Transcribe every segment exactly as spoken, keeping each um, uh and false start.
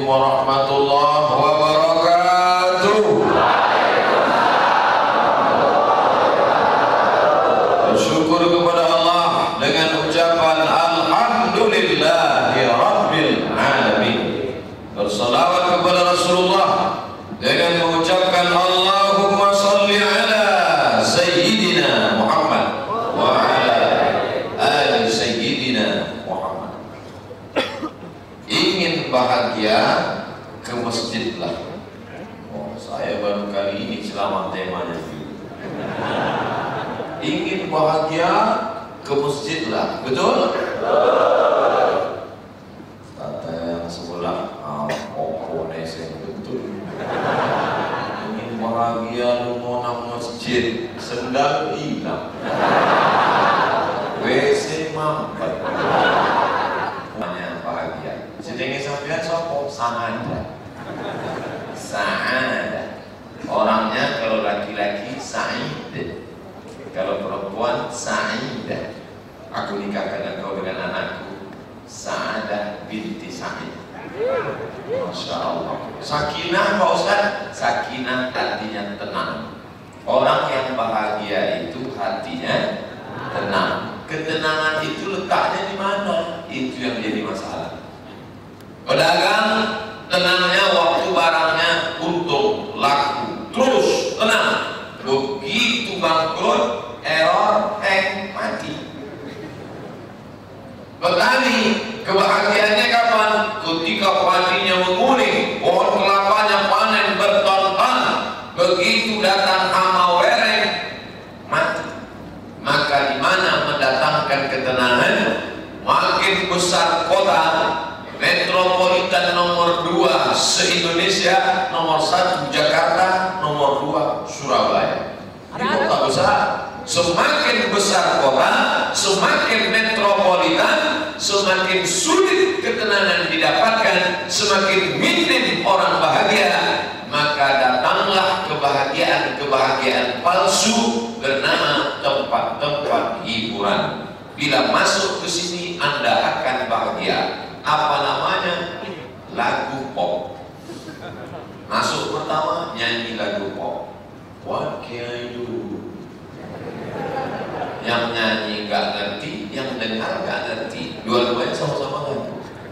warahmatullahi wabarakatuh. Bersyukur kepada Allah dengan ucapan alhamdulillahi rabbil alamin. Bersalawat kepada Rasulullah dengan mengucapkan Allahumma salli ala sayyidina Muhammad wa ala ali sayyidina Muhammad. Ingin bahagia, ke masjidlah. Oh, saya baru kali ini selama temanya. Ingin bahagia, ke masjidlah. Betul? Kata yang sebelah, ah, oh, nesen betul. Ingin bahagia, lu mau nak masjid, sendal hilang, W C mampet. Namanya bahagia. Sedangkan sampean sopo sa'adah. Sa'adah. Orangnya kalau laki-laki Sa'id, kalau perempuan Sa'idah. Aku nikahkan engkau dengan anakku Sa'adah binti Sa'id. Masya Allah. Sakinah Pak Ustaz. Sakinah artinya tenang. Orang yang bahagia itu hatinya tenang. Ketenangan itu letaknya di mana? Itu yang jadi masalah. Pedagang tenangnya waktu barangnya untung, laku, terus tenang. Begitu bangkrut, error, hang, mati. Petani kebahagiaannya kapan? Ketika padinya menguning, pohon kelapanya panen berton-ton. Begitu datang hama wereng, mati. Maka di mana mendatangkan ketenangan? Makin besar kota, metropolitan nomor dua se-Indonesia, nomor satu Jakarta, nomor dua Surabaya. Di kota besar, semakin besar kota, semakin metropolitan, semakin sulit ketenangan didapatkan, semakin minim orang bahagia. Maka datanglah kebahagiaan-kebahagiaan palsu bernama tempat-tempat hiburan. Bila masuk ke sini Anda akan bahagia. Apa namanya? Lagu pop. Masuk pertama nyanyi lagu pop. What can I do? Yang nyanyi nggak ngerti, yang dengar nggak ngerti. Dua-duanya sama-sama lagu.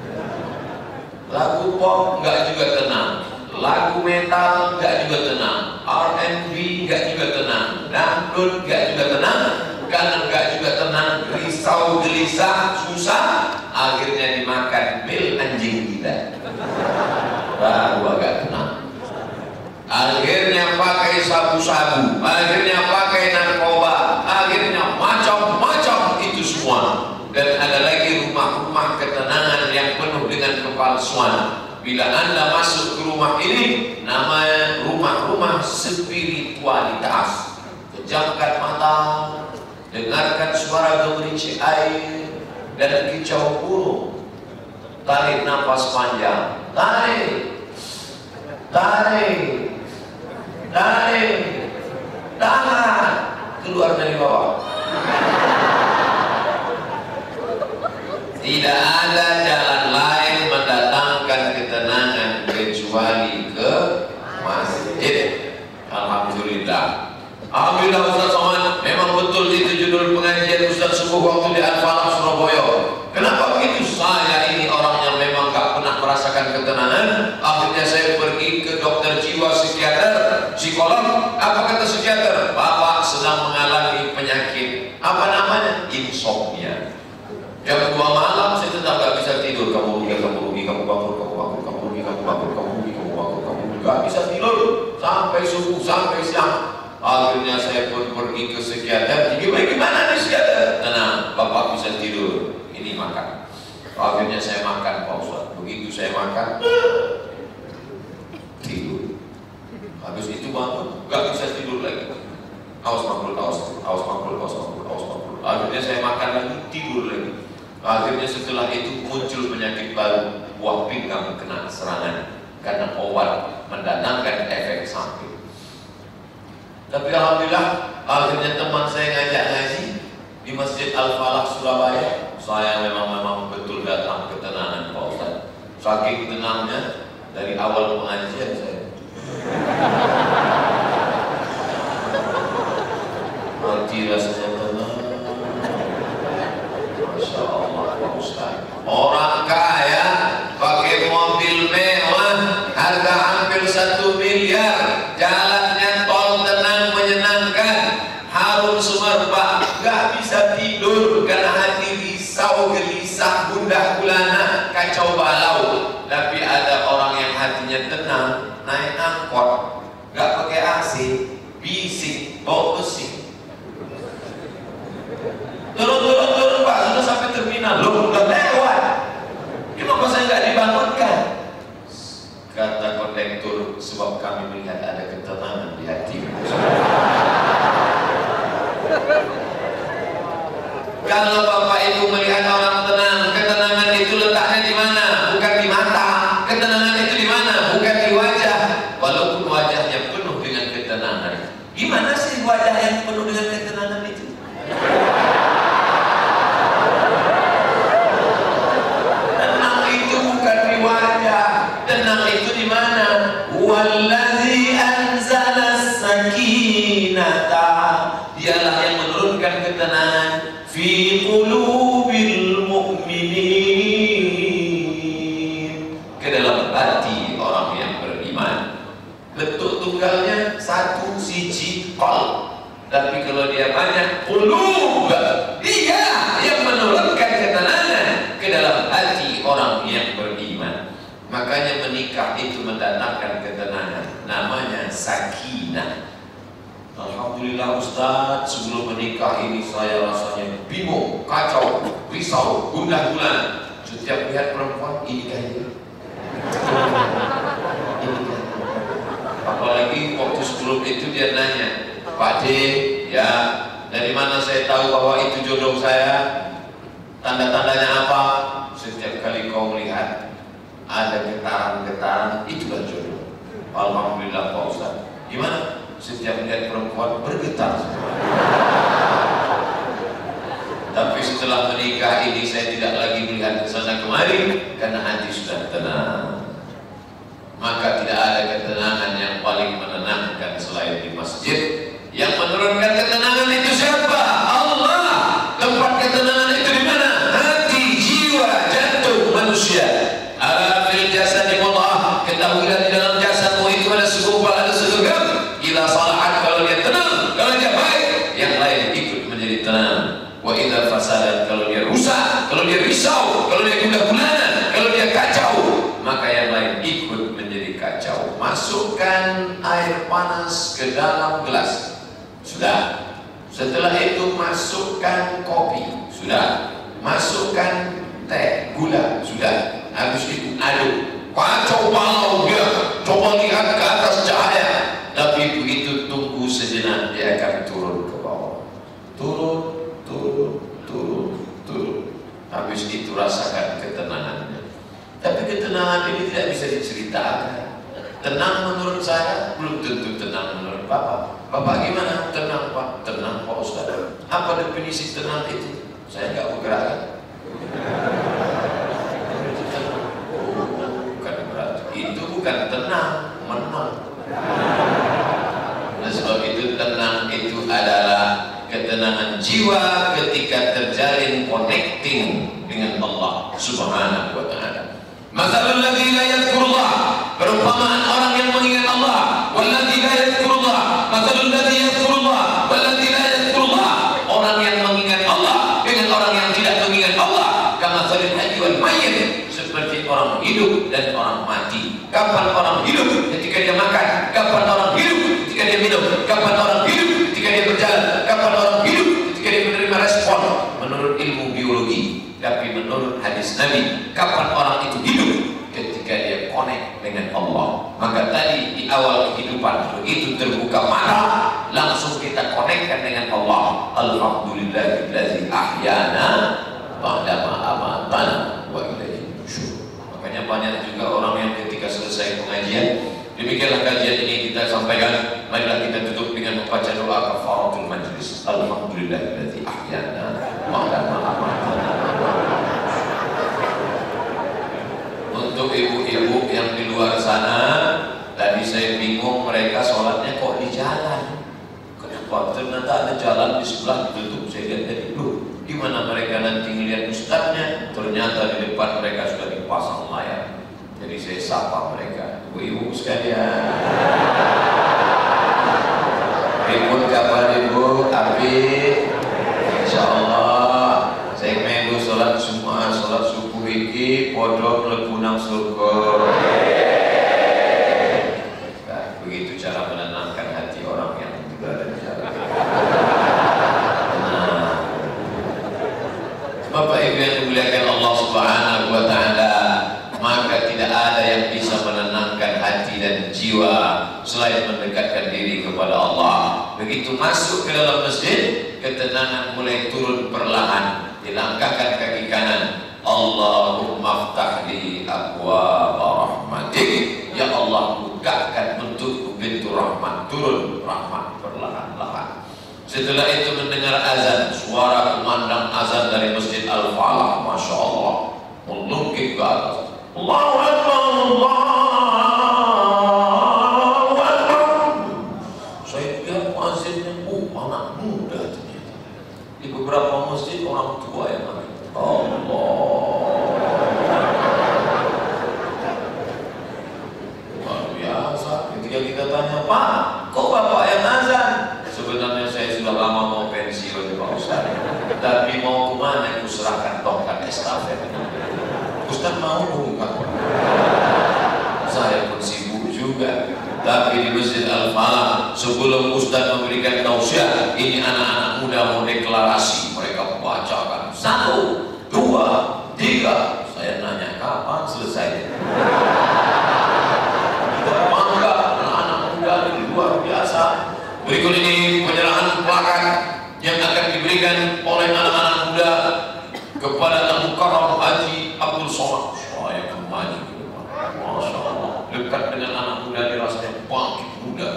Lagu pop nggak juga tenang. Lagu metal nggak juga tenang. R and B nggak juga tenang. Dangdut nggak juga tenang. Karena nggak juga tenang, risau, gelisah, susah. Akhirnya dimakan mil anjing gila. Baru agak tenang. Akhirnya pakai sabu-sabu, akhirnya pakai narkoba, akhirnya macam-macam itu semua. Dan ada lagi rumah-rumah ketenangan yang penuh dengan kepalsuan. Bila Anda masuk ke rumah ini, namanya rumah-rumah spiritualitas. Pejamkan mata, dengarkan suara gemericik air dan kicau burung. Tarik nafas panjang, tarik, tarik, tarik, tahan, keluar dari bawah. Tidak ada jalan lain mendatangkan ketenangan kecuali ke masjid. Alhamdulillah. Alhamdulillah Ustaz Somad, memang betul itu judul pengajian Ustaz Subuh waktu di Al-Falah Surabaya. Kenapa begitu? Saya ini orang yang memang gak pernah merasakan ketenangan. Akhirnya saya pergi ke dokter jiwa, psikiater, psikolog. Apa kata psikiater? Bapak sedang mengalami penyakit. Apa namanya? Insomnia. Jam dua malam saya tetap gak bisa tidur. Kamu rugi, kamu rugi, kamu bangun, kamu bangun, kamu rugi, kamu bangun, kamu rugi, kamu bangun, kamu rugi. Gak bisa tidur sampai subuh, sampai siang. Akhirnya saya pun pergi ke psikiater. Jadi bagaimana nih psikiater? Tenang, Bapak bisa tidur. Ini makan. Akhirnya saya makan, Pak Ustaz. Begitu saya makan, tidur. Habis itu bangun, gak bisa tidur lagi. Awas makhluk, awas, awas makhluk, awas makhluk, awas makhluk. Akhirnya saya makan lagi, tidur lagi. Akhirnya setelah itu muncul penyakit baru, buah pinggang kena serangan karena obat mendatangkan efek samping. Tapi alhamdulillah, akhirnya teman saya ngajak ngaji di Masjid Al-Falah Surabaya. Saya memang memang betul datang ketenangan Pak Ustaz. Saking tenangnya, dari awal pengajian saya. Hati rasanya tenang. Masya Allah Pak Ustaz. Orang kaya pakai mobil mewah, harga hampir satu miliar, jalannya tol tenang menyenangkan, harum semerbak, gak bisa tidur karena hati risau gelisah gundah gulana kacau balau. Tapi ada orang yang hatinya tenang, naik angkot gak pakai A C, bising, bau pesing. Turun, turun, turun Pak, sudah sampai terminal. Loh, udah lewat. Kenapa saya nggak dibangunkan? Kata kondektur, sebab kami melihat ada ketenangan di hatimu. Kalau Bapak Ibu melihat orang tenang, ketenangan itu letaknya di mana? Bukan di mata. Ketenangan itu di mana? Bukan di wajah. Walaupun wajahnya penuh dengan ketenangan. Gimana sih wajah yang penuh dengan ketenangan itu? Tenang itu di mana? Wallazi anzala sakinata, dialah yang menurunkan ketenangan fi qulubil mu'minin, ke dalam hati orang yang beriman. Bentuk tunggalnya satu, siji, qol. Tapi kalau dia banyak qulub, dia yang menurunkan ketenangan ke dalam hati orang yang beriman. Makanya menikah itu mendatangkan ketenangan, namanya sakinah. Alhamdulillah Ustaz, sebelum menikah ini saya rasanya bingung, kacau, risau, gundah gulana. Setiap lihat perempuan, ini kayaknya ini kan. Apalagi waktu sebelum itu dia nanya, Pak D, ya dari mana saya tahu bahwa itu jodoh saya? Tanda-tandanya apa? Setiap kali kau melihat ada getaran-getaran, itulah jodoh. Alhamdulillah Pak Ustaz. Gimana? Setiap melihat perempuan bergetar semua. Tapi setelah menikah ini saya tidak lagi melihat ke sana kemari karena hati sudah tenang. Maka tidak ada ketenangan yang paling menenangkan selain di masjid. Yang menurunkan ketenangan itu siapa? Allah. Tempat ketenangan itu di mana? Hati, jiwa, jantung manusia. Ala fil jasadillah, ketahuilah di dalam jasadmu itu ada segumpal, ada segenggam. Ila salahat, kalau dia tenang, kalau dia baik, yang lain ikut menjadi tenang. Wa idza fasadat, kalau dia rusak, kalau dia risau, kalau dia gundah gulana, kalau dia kacau, maka yang lain ikut menjadi kacau. Masukkan air panas ke dalam gelas, sudah. Setelah itu masukkan kopi, sudah. Masukkan teh, gula, sudah. Habis itu aduk, kacau balau dia, coba lihat ke atas cahaya. Tapi begitu tunggu sejenak, dia akan turun ke bawah. Turun, turun, turun, turun. Habis itu rasakan ketenangannya. Tapi ketenangan ini tidak bisa diceritakan. Tenang menurut saya, belum tentu tenang menurut Bapak. Bapak gimana? Tenang Pak? Tenang Pak Ustaz. Apa definisi tenang itu? Saya nggak bergerak. Itu bukan tenang, menang. Nah, sebab itu tenang itu adalah ketenangan jiwa ketika terjalin connecting dengan Allah Subhanahu wa Ta'ala. Mathalul ladzi la yadhkurullah, perumpamaan orang yang mengingat Allah, wal ladzi la yadhkurullah, mathalul ladzi yadhkurullah wal ladzi la yadhkurullah, orang yang mengingat Allah dengan orang yang tidak mengingat Allah, kamathalil hayy wal mayyit, seperti orang hidup dan orang mati. Kapan orang hidup? Ketika dia makan. Kapan orang hidup? Ketika dia minum. Kapan orang hidup? Ketika dia berjalan. Kapan orang hidup? Ketika dia menerima respon. Menurut ilmu biologi, tapi menurut hadis Nabi, kapan orang itu hidup? Ketika dia connect dengan Allah. Maka tadi di awal kehidupan begitu terbuka mata, langsung kita connectkan dengan Allah. Alhamdulillahilladzi ahyana ba'dama amatana wa ilaihi nusyur. Makanya banyak juga orang yang ketika selesai pengajian, demikianlah kajian ini kita sampaikan, marilah kita tutup dengan membaca doa kafaratul majlis. Alhamdulillahilladzi ahyana ba'dama amatana. Untuk ibu-ibu yang di luar sana saya bingung mereka sholatnya kok di jalan. Kenapa? Ternyata ada jalan di sebelah ditutup. Saya lihat tadi, loh, gimana mereka nanti ngelihat ustadznya? Ternyata di depan mereka sudah dipasang layar. Jadi saya sapa mereka, ibu-ibu sekalian. Ribut kabar ibu, tapi insya Allah saya minggu sholat semua sholat subuh iki podo mlebu nang surga. Nah, begitu cara menenangkan hati orang yang berada di jalan. Nah, Bapak Ibu yang dimuliakan Allah Subhanahu wa Ta'ala, maka tidak ada yang bisa menenangkan hati dan jiwa selain mendekatkan diri kepada Allah. Begitu masuk ke dalam masjid, ketenangan mulai turun perlahan. Dilangkahkan kaki kanan, Allahumma ftahli abwaaba rahmatik, ya Allah bukakan untukku pintu rahmat. Turun rahmat perlahan-lahan. Setelah itu mendengar azan, suara kumandang azan dari Masjid Al-Falah, Masya Allah, melungkik ke atas. Allahu Akbar, Allahu Akbar. Saya lihat muazzinnya, oh anak muda ternyata. Di beberapa masjid orang tua yang ada. Allah, luar biasa. Ketika kita tanya, Pak, kok Bapak yang azan? Sebenarnya saya sudah lama mau pensiun Pak Ustaz, tapi mau kemana aku serahkan tongkat estafet. Ustaz mau bukan? Saya pun sibuk juga. Tapi di Masjid Al-Falah, sebelum Ustaz memberikan tausiah, ini anak-anak muda mau deklarasi. Mereka bacakan satu, dua, tiga. Saya nanya kapan selesai? Bangga anak-anak muda ini luar biasa. Berikut ini penyerahan plakat yang akan diberikan oleh anak-anak muda kepada Al-Mukarram Haji Abdul Somad. Saya kembali ke depan. Masya Allah, dekat dengan anak muda di rasanya bangkit muda.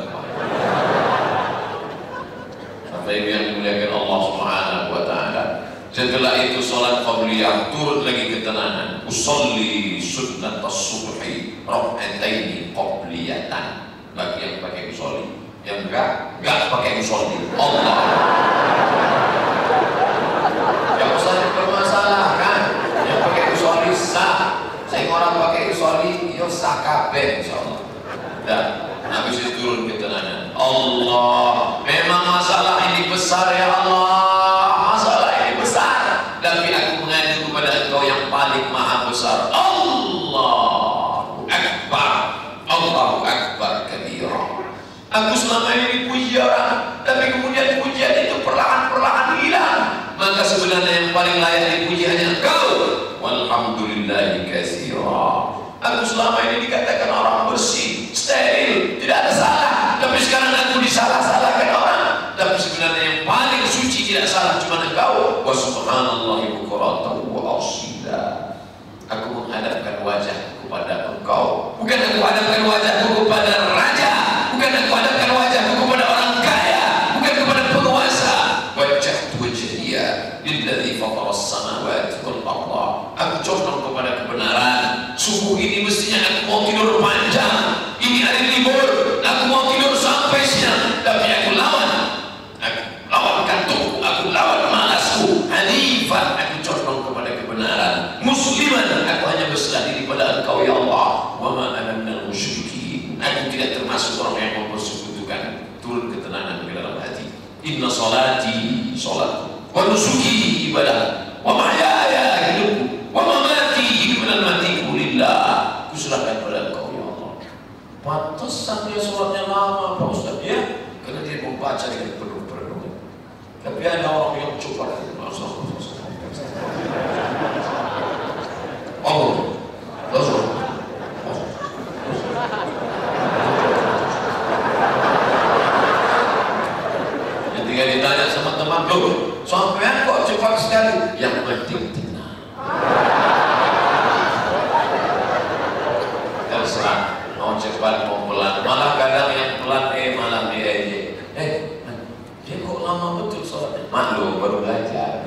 Sampai yang dimuliakan Allah Subhanahu wa Ta'ala. Setelah itu salat qabliyah, turun lagi ketenangan. Usolli sunnat as-subhi rak'ataini qabliyatan. Bagi yang pakai usolli, yang enggak, enggak pakai usolli. Allah. Yang usah dipermasalahkan, yang pakai usolli sah. Saya orang pakai usolli, yo sah kabeh insyaallah. Dan habis itu turun ketenangan. Allah, memang masalah ini besar ya Allah, masalah ini besar. Tapi aku mengadu kepada Engkau yang paling maha besar. Allahu Akbar, Allahu Akbar kabira. Aku selama ini dipuji orang, tapi kemudian pujian itu perlahan-perlahan hilang. Maka sebenarnya yang paling layak dipuji hanya Engkau. Walhamdulillahi katsira. Aku selama ini dikatakan orang bersih, steril, tidak ada salah. Tapi sekarang aku disalah-salahkan orang. Tapi sebenarnya yang paling suci tidak salah cuma Engkau. Wa subhanallahi bukratan wa asila. Aku menghadapkan wajah kepada Engkau, bukan aku hadapkan wajahku kepada raja, bukan aku hadapkan wajahku kepada orang kaya, bukan kepada penguasa. Wajah wajhiya lilladzi fatara as-samawati wal arda. Aku condong kepada kebenaran. Subuh ini mestinya aku mau tidur panjang. Ini hari libur, aku mau tidur sampai siang. Tapi aku lawan, aku lawan kantukku, aku lawan malasku. Hanifan, aku condong kepada kebenaran. Musliman, aku hanya berserah diri pada Engkau ya Allah. Wa ma ana minal musyrikin. Aku tidak termasuk orang yang mempersekutukan. Turun ketenangan ke dalam hati. Inna salati, salatku, wa nusuki, ibadah, wa mahyaya, hidupku, wa mamati, hidup dan matiku lillah. Aku serahkan pada Engkau ya Allah. Pantesan dia sholatnya lama Pak Ustaz ya, karena dia membaca dengan penuh-penuh. Tapi ada orang yang coba Oh, Rasul. Ketika ditanya sama teman, loh, sampean kok cepat sekali? Yang penting tenang. Terserah, mau cepat mau pelan. Malah kadang yang pelan, eh malah dia aja. Eh, dia kok lama betul sholatnya? Malu, baru belajar.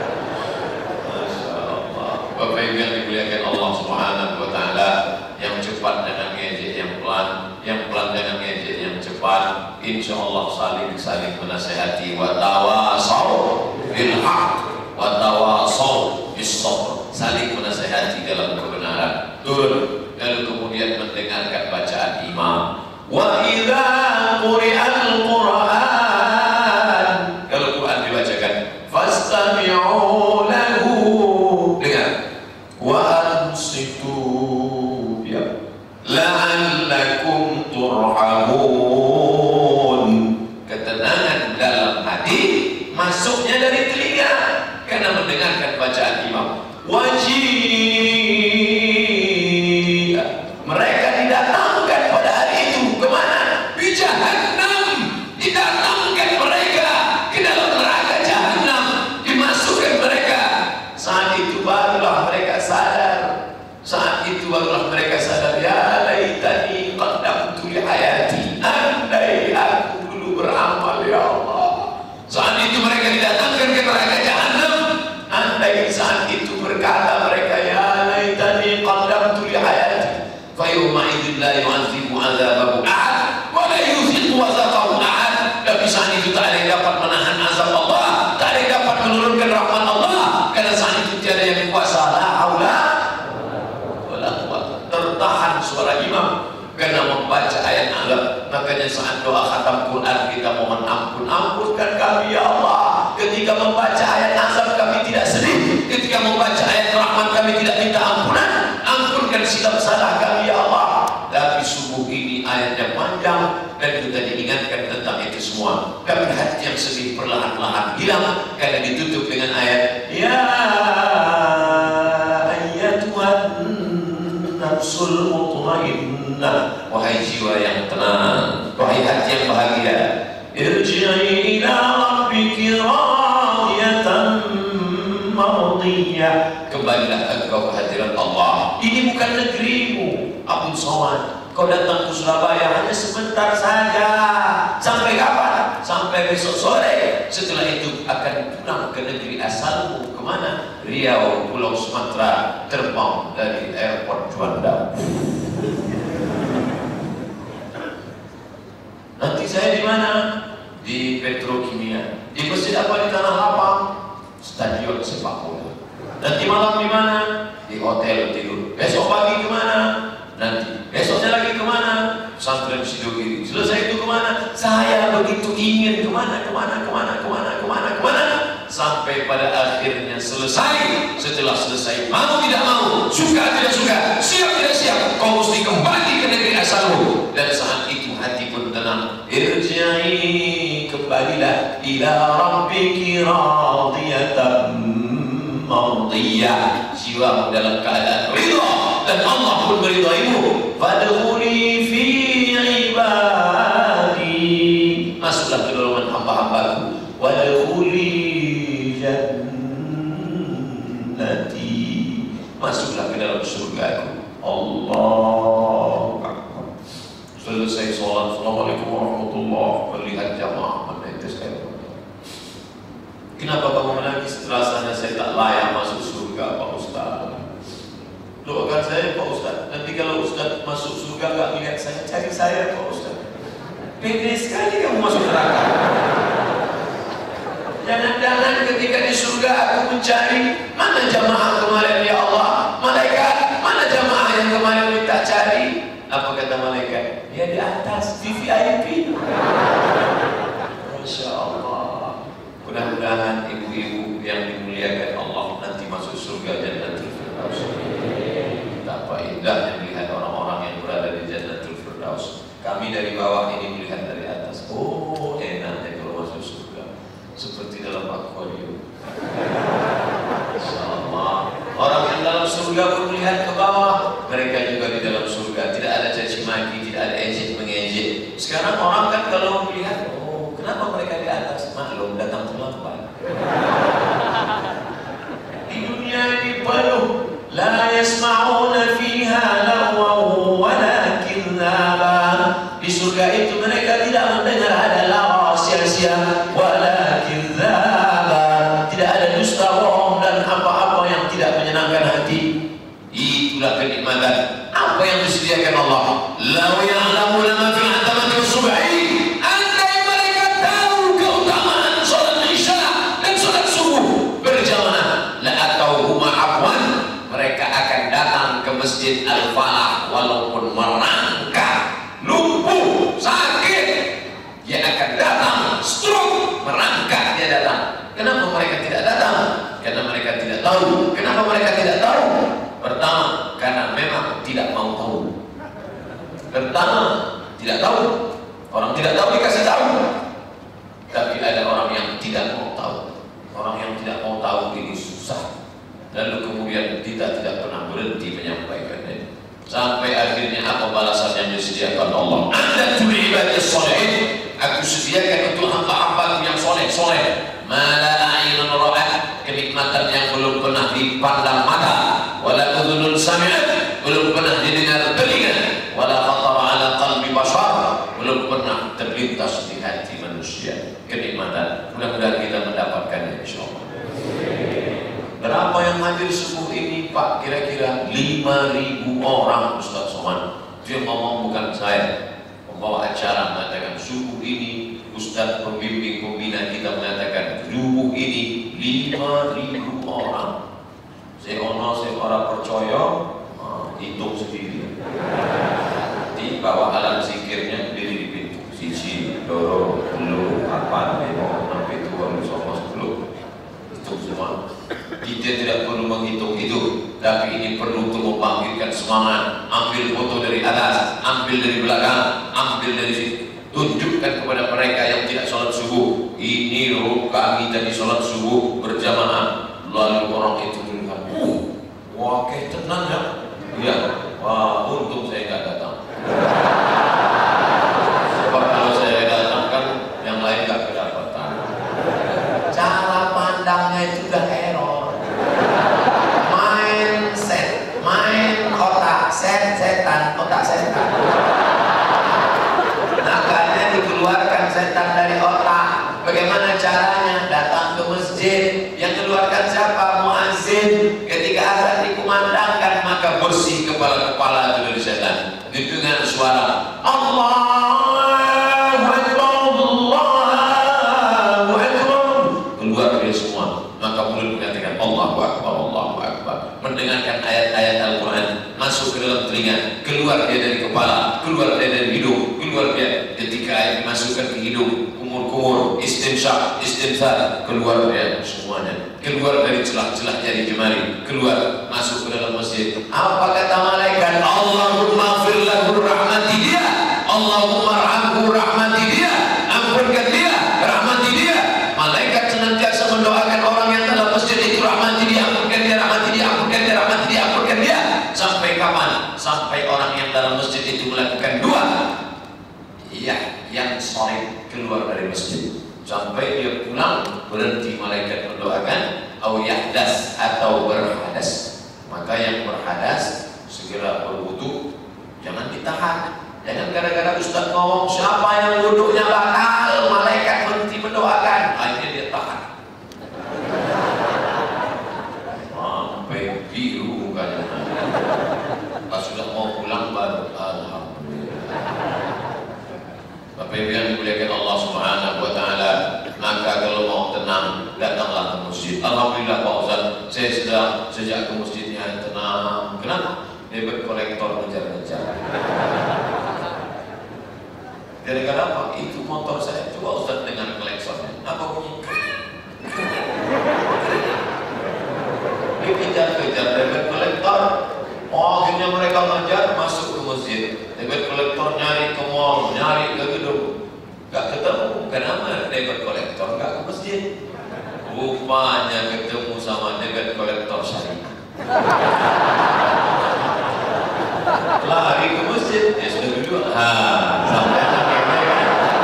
Bapak Ibu yang dimuliakan Allah Subhanahu wa Ta'ala, yang cepat jangan ngejek yang pelan, yang pelan jangan ngejek yang cepat. Insya Allah saling saling menasehati. Wa tawasaw bil haq wa tawasaw bis sabr, saling menasehati dalam kebenaran. Turun lalu kemudian mendengarkan bacaan imam. Wa idza quri'al Qur'an, kalau Quran dibacakan, fastami'u lahu, dengar. Wa ansitu, ya, la'allakum turhamun. Ketenangan dalam hati masuknya dari telinga karena mendengarkan bacaan imam. Wajib, mereka didatangkan pada hari itu kemana? Di Jahannam. Didatangkan mereka ke dalam neraka Jahannam, dimasukkan mereka. Saat itu barulah mereka sadar. Saat itu barulah mereka sadar, ya laitani qaddamtu li hayati, andai aku dulu beramal ya Allah. Saat itu mereka didatangkan ke neraka Jahannam. Andai saat itu berkata mereka, ya laitani qaddamtu li hayati, fa yawma idzin la yu'adzibu 'adzabahu ahad wa la yuziqu wazaqahu ahad. Tapi saat itu tak ada yang dapat menahan azab Allah, tak ada yang dapat menurunkan rahmat Allah, karena saat itu tiada yang kuasa. La haula wala quwwata. Tertahan suara imam karena membaca ayat azab. Makanya saat doa khatam Quran kita mohon ampun, ampunkan kami ya Allah. Ketika membaca ayat azab kami tidak sedih, ketika membaca ayat rahmat kami tidak minta ampunan. Ampunkan silap salah kami ya Allah. Tapi subuh ini ayatnya panjang dan kita diingatkan tentang itu semua. Tapi hati yang sedih perlahan-lahan hilang karena ditutup dengan ayat, ya ayyatuhan nafsul mutmainnah, wahai jiwa yang tenang, wahai hati yang bahagia, irji'i ila rabbiki radiyatan mardiyah, kembalilah engkau ke hadirat Allah. Ini bukan negerimu Abu Somad. Kau datang ke Surabaya hanya sebentar saja. Sampai kapan? Sampai besok sore. Setelah itu akan pulang ke negeri asalmu. Kemana? Riau, Pulau Sumatera. Terbang dari airport Juanda. Nanti saya di mana? Di Petrokimia. Di masjid apa di Tanah Lapang? Stadion sepak bola. Nanti malam di mana? Di hotel tidur. Besok pagi kemana? Nanti. Besoknya lagi kemana? Pesantren Sidogiri. Selesai itu kemana? Saya begitu ingin kemana, kemana, kemana, kemana, kemana, kemana, sampai pada akhirnya selesai. Setelah selesai, mau tidak mau, suka tidak suka, siap tidak siap, kau mesti kembali ke negeri asalmu. Dan saat itu hati pun tenang. Irji'i, kembalilah ila rabbiki radiyatan mardiyah, jiwamu dalam keadaan ridha dan Allah pun meridaimu. Fadkhuli fi ibadi, masuklah ke dalam hamba-hambaku. Wadkhuli jannati, masuklah ke dalam surgaku. Allahu Akbar. Selesai sholat, assalamualaikum warahmatullahi, melihat jamaah menetes air. Kenapa kamu menangis? Rasanya saya tak layak masuk surga Pak Ustaz. Doakan saya Pak Ustaz. Nanti kalau Ustaz masuk surga gak lihat saya, cari saya Pak Ustaz. Pede sekali kamu masuk neraka. Jangan-jangan ketika di surga aku mencari, mana jamaah kemarin ya Allah? Malaikat, mana jamaah yang kemarin minta cari? Apa kata malaikat? Ya di atas, V V I P. Masya Allah. Mudah-mudahan ibu-ibu yang dimuliakan Allah nanti masuk surga Jannatul Firdaus. Betapa indahnya melihat orang-orang yang berada di Jannatul Firdaus. Kami dari bawah ini melihat dari atas. Oh, enaknya kalau masuk surga. Seperti dalam akuarium. Insyaallah. Orang yang dalam surga pun melihat ke bawah. Mereka juga di dalam surga. Tidak ada caci maki, tidak ada ejek mengejek. Sekarang orang kan kalau melihat, kenapa mereka di atas? Maklum, datang terlambat. Di dunia ini penuh, la yasma'una fiha lagwan wala kidzaban. Di surga itu mereka tidak mendengar ada lawa sia-sia, wala kidzaban. Tidak ada dusta, bohong dan apa-apa yang tidak menyenangkan hati. Itulah kenikmatan. Apa Apa yang disediakan Allah? Lau ya'lamuna ma fil atamati was-subhi. Andai mereka tahu keutamaan salat Isya dan salat subuh berjamaah, la atauhuma afwan, mereka akan datang ke Masjid Al-Falah walaupun merangkak, lumpuh, sakit, dia akan datang, stroke, merangkak dia datang. Kenapa mereka tidak datang? Karena mereka tidak tahu. Kenapa mereka tidak tahu? Pertama, karena memang tidak mau tahu. Pertama, tidak tahu. Orang tidak tahu dikasih tahu. Tapi ada orang yang tidak mau tahu. Orang yang tidak mau tahu ini susah. Lalu kemudian kita tidak pernah berhenti menyampaikannya. Sampai akhirnya apa balasan yang disediakan Allah? Anda tu ibadiyas sholihin. Aku sediakan untuk hamba-hambaku yang soleh, soleh. Mala a'inun ra'at, kenikmatan yang belum pernah dipandang mata, wala udhunun sami'at, belum pernah didengar telinga, wala khatara ala qalbi bashar, belum pernah terlintas di hati manusia. Kenikmatan, mudah-mudahan kita mendapatkannya insyaallah. Berapa yang hadir subuh ini Pak? Kira-kira lima ribu orang Ustaz Somad. Dia ngomong bukan saya. Membawa acara mengatakan subuh ini Ustaz pembimbing pembina kita mengatakan subuh ini lima ribu orang. Saya ono saya orang percaya, uh, hitung sendiri. Di bawah alam zikirnya berdiri di pintu. Siji, loro, telu, papat, lima, enam, tujuh, delapan, sepuluh. Hitung semua. Dia tidak perlu menghitung itu, tapi ini perlu untuk membangkitkan semangat. Ambil foto dari atas, ambil dari belakang, ambil dari situ. Tunjukkan kepada mereka yang tidak sholat subuh, ini loh kami tadi sholat subuh berjamaah. Lalu orang itu melihat, uh, wah kayak tenang ya. Iya, wah untung saya nggak datang. Sebab kalau saya datang kan yang lain nggak kedapatan. Cara pandangnya itu udah error. Mindset, main otak, set setan, otak setan. Makanya dikeluarkan setan dari otak. Bagaimana caranya? Datang ke masjid. Yang keluarkan siapa? Muazzin. Ketika azan dikumandangkan, maka bersih kepala-kepala itu dari setan. Dengan suara Allahu Akbar, Allahu Akbar, keluar dari semua. Maka mulut mengatakan Allahu Akbar, Allahu Akbar. Mendengarkan ayat-ayat Al-Quran, masuk ke dalam telinga, keluar dia dari kepala, keluar dia dari hidung, keluar dia ketika ayat dimasukkan ke hidung, kumur-kumur, istinsyaq, istinsar, keluar dia semuanya, keluar dari celah-celah jari jemari, keluar masuk ke dalam masjid. Apa kata malaikat? Allahumma fir lahu rahmati dia, Allahumma arhamhu rahmati dia, ampunkan dia, rahmati dia. Malaikat senantiasa mendoakan orang yang dalam masjid itu, rahmati dia, ampunkan dia, rahmati dia, ampunkan dia, rahmati dia, ampunkan dia. Sampai kapan? Sampai orang yang dalam masjid itu melakukan dua. Iya, yang sore keluar dari masjid. Sampai dia pulang, berhenti malaikat mendoakan, au yahdas atau berhadas. Maka yang berhadas segera berwudu, jangan ditahan. Jangan gara-gara Ustaz ngomong siapa yang wudunya batal, malaikat berhenti mendoakan, akhirnya dia tahan. Sampai biru mukanya. Pas sudah mau pulang baru alhamdulillah. Bapak Ibu yang dimuliakan Allah Subhanahu wa taala, maka kalau mau tenang datanglah ke masjid. Alhamdulillah Pak Ustaz, saya sedang sejak ke masjidnya tenang. Kenapa? Debit kolektor ngejar-ngejar. Gara-gara apa? Itu motor saya. Coba Ustaz dengan klaksonnya. Apa bunyi? Dikejar-kejar debit kolektor. Oh, akhirnya mereka ngejar masuk ke masjid. Debit kolektor nyari ke mall, nyari ke gedung, gak ketemu. Kenapa debit kolektor gak ke masjid? Rupanya ketemu sama debit kolektor syariah. Lari ke masjid, dia sudah duduk. Ha, sampai akhirnya.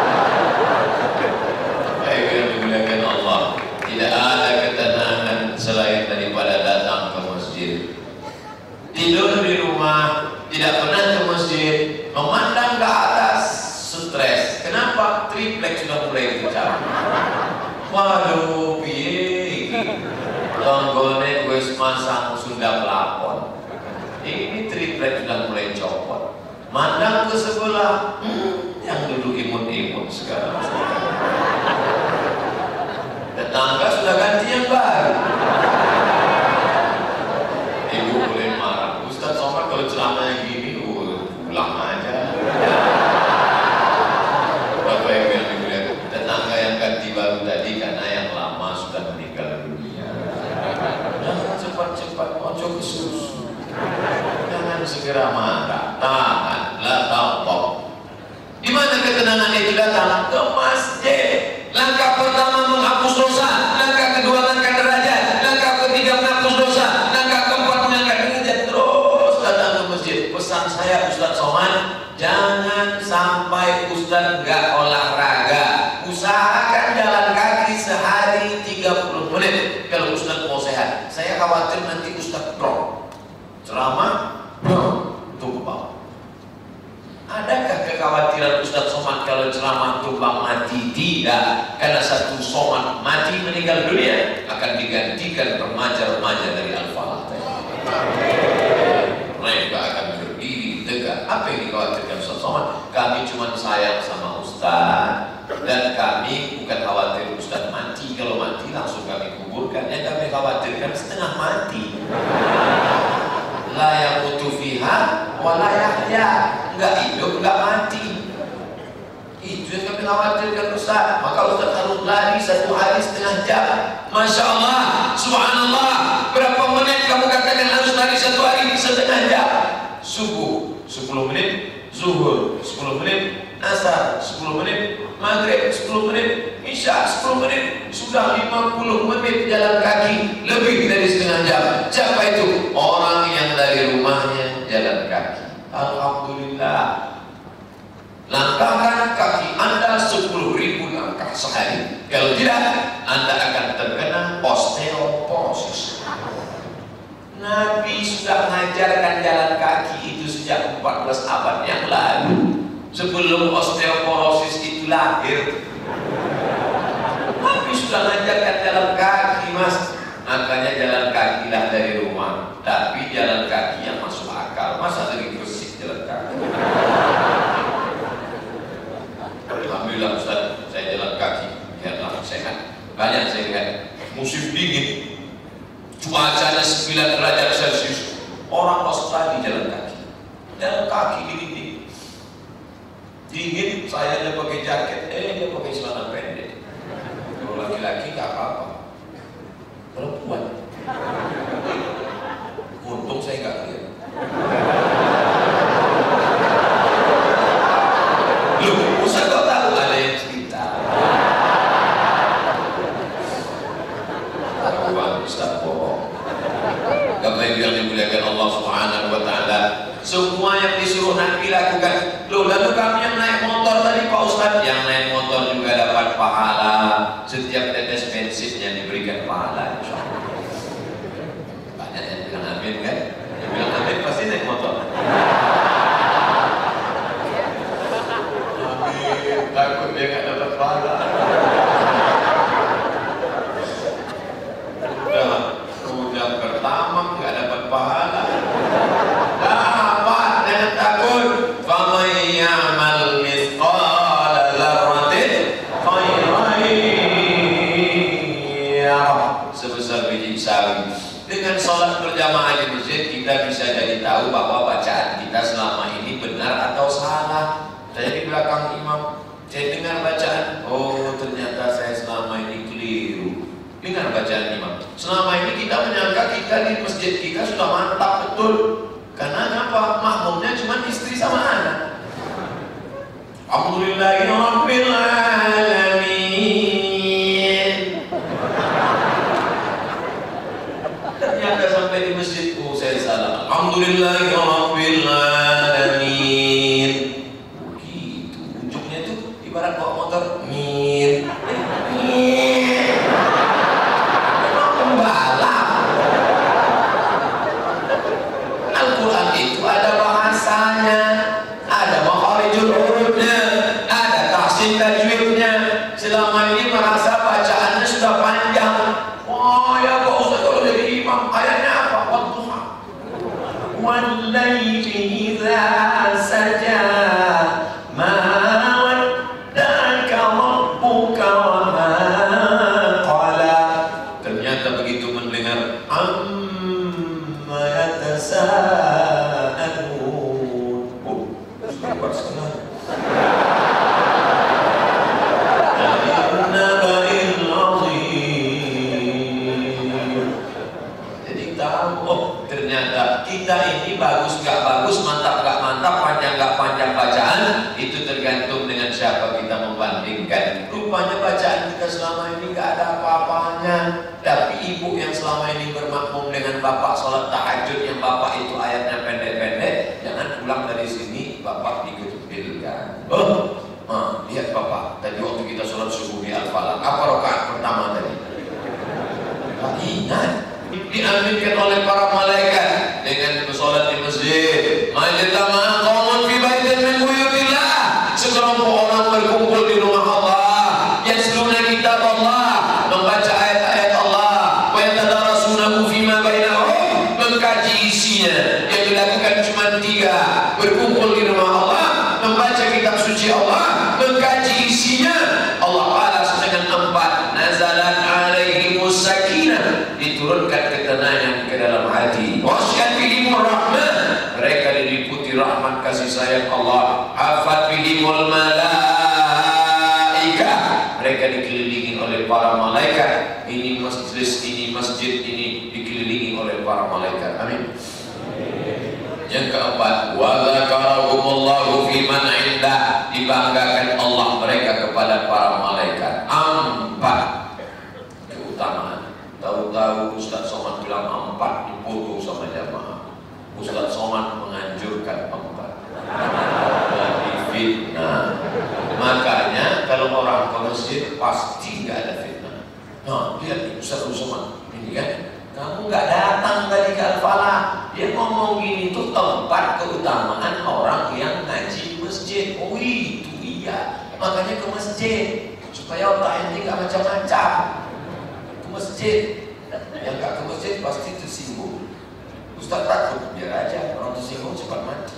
Baik yang dimuliakan Allah, tidak ada ketenangan selain daripada datang ke masjid. Tidur di rumah, tidak pernah ke masjid, memandang ke atas, stres. Kenapa? Triplek sudah mulai bicara. Waduh, piye? Tonggone wis masang sudah pelapon. Ini triplek sudah mulai cok. mandang ke sebelah, hmm, yang dulu imut-imut sekarang tetangga sudah ganti yang baru. Ibu boleh marah, Ustaz Somad kalau ceramahnya gini, uh, pulang aja. Bapak Ibu yang dimuliakan, tetangga yang ganti baru tadi karena yang lama sudah meninggal dunia. Jangan cepat-cepat ojo ke susu, jangan segera marah, tahanlah tabok. Di mana ketenangan itu datang? Ke masjid. Langkah pertama menghapus dosa, langkah kedua mengangkat derajat, langkah ketiga menghapus dosa, langkah keempat mengangkat derajat, terus datang ke masjid. Pesan saya Ustaz Somad, jangan sampai Ustaz nggak olahraga. Usahakan jalan kaki sehari tiga puluh menit kalau Ustaz mau sehat. Saya khawatir nanti Ustaz drop ceramah, drop tumpah. Adakah kekhawatiran Ustaz Somad kalau ceramah tumpang mati? Tidak, karena satu Somad mati meninggal dunia akan digantikan remaja-remaja dari Al-Falah. Mereka akan berdiri tegak. Apa yang dikhawatirkan Ustaz Somad? Kami cuma sayang sama Ustaz, dan kami bukan khawatir Ustaz mati. Kalau mati langsung kami kuburkan. Yang kami khawatirkan setengah mati. La yamutu fiha wa la yahya, enggak hidup enggak mati. Itu yang kami khawatirkan Ustaz. Maka Ustaz harus lari satu hari setengah jam. Masya Allah, subhanallah. Berapa menit kamu katakan harus lari satu hari setengah jam? Subuh sepuluh menit, zuhur sepuluh menit, asar sepuluh menit, maghrib sepuluh menit, isya sepuluh menit, sudah lima puluh menit jalan kaki, lebih dari setengah jam. Siapa itu? Orang yang dari rumahnya jalan kaki. Alhamdulillah. Langkahkan kaki Anda sepuluh ribu langkah sehari. Kalau tidak, Anda akan terkena osteoporosis. Nabi sudah mengajarkan jalan kaki itu sejak empat belas abad yang lalu, sebelum osteoporosis itu lahir. Nabi sudah mengajarkan jalan kaki, Mas. Makanya jalan kaki lah dari rumah, tapi jalan kaki yang masuk akal. Masa dari Gresik jalan kaki? Alhamdulillah Ustaz, saya jalan kaki, lihatlah sehat. Banyak saya lihat musim dingin, cuacanya sembilan derajat Celcius, orang Australia jalan kaki, jalan kaki dingin, dingin. Saya aja pakai jaket, eh dia pakai celana pendek. Kalau laki-laki nggak apa-apa, perempuan. Untung saya nggak lihat. Loh, Ustaz kok tahu ada yang cerita? Taruhan Ustaz bohong. Bapak Ibu yang dimuliakan Allah Subhanahu wa Ta'ala, semua yang disuruh Nabi lakukan. Loh, lalu kami yang naik motor tadi Pak Ustaz, yang naik motor juga dapat pahala. Setiap tetes bensinnya diberikan pahala. Banyak yang bilang amin kan? Yang bilang amin pasti naik motor. Amin, takut dia nggak dapat pahala. Udah, udah pertama nggak dapat pahala. Dapat, jangan takut. Faman ya'mal mithqala dzarratin khairan yarah, sebesar biji sawi. Dengan sholat berjamaah di masjid kita bisa jadi tahu bahwa bacaan kita selama ini benar atau salah. Saya di belakang imam, saya dengar bacaan, oh ternyata saya selama ini keliru. Dengar bacaan imam. Selama ini kita menyangka kita di masjid kita sudah mantap betul. Karena apa? Makmumnya cuma istri sama anak. Alhamdulillahirabbil alamin. Ternyata sampai di masjid, oh saya salah. Alhamdulillahirabbil alamin. Begitu. Ujungnya itu ibarat bawa motor, mir. Mir. Memang pembalap. Al-Quran itu ada bahasanya, ada makharijul hurufnya, ada tahsin tajwidnya. Selama ini merasa bacaannya sudah panjang. Oh ya Pak Ustaz, kalau jadi imam ayatnya apa? Wadduha. والليل إذا سجى ما ودعك ربك وما قلى. Ternyata begitu mendengar amma yatasaalun, oh, luar sekali. Ternyata kita ini bagus gak bagus, mantap gak mantap, panjang gak panjang bacaan, itu tergantung dengan siapa kita membandingkan. Rupanya bacaan kita selama ini gak ada apa-apanya. Tapi ibu yang selama ini bermakmum dengan bapak sholat tahajud yang bapak itu ayatnya pendek-pendek, jangan pulang dari sini bapak dikejutkan. Oh, ah, lihat bapak, tadi waktu kita sholat subuh di Al-Falaq, apa rakaat pertama tadi? Gak ingat. Diaminkan oleh para malaikat dengan sholat di masjid. Majtama'a qaumun fi baitin min buyutillah, sekelompok orang berkumpul di rumah Allah, yatluna kitab Allah, membaca ayat-ayat Allah, wa yatadarasunahu fima bainahum, mengkaji isinya. Yang dilakukan cuma tiga: berkumpul di rumah Allah, membaca kitab suci Allah, mengkaji isinya. Allah balas dengan empat: nazalat alaihimus sakinah, diturunkan ketenangan ke dalam hati. Wasyan bihimur rahmah, mereka diliputi rahmat kasih sayang Allah. Afat bihimul malaikah, mereka dikelilingi oleh para malaikat. Ini majlis, ini masjid, ini dikelilingi oleh para malaikat. Amin. Yang keempat, wa dzakarahumullahu fi man indah, dibanggakan Allah mereka kepada para malaikat. Empat keutamaan. Tahu-tahu Ustaz Somad bilang empat, dipotong sama jamaah. Ustaz Somad menganjurkan empat. Lagi fitnah. Makanya kalau orang ke masjid pasti nggak ada fitnah. Nah, lihat nih Ustaz Somad ini kan, kamu nggak datang tadi ke Al-Falaq. Dia ngomong gini tuh tempat keutamaan orang yang ngaji di masjid. Oh itu iya. Makanya ke masjid supaya otak ini nggak macam-macam. Masjid, yang gak ke masjid pasti tersinggung. Ustaz takut, biar aja orang tersinggung cepat mati.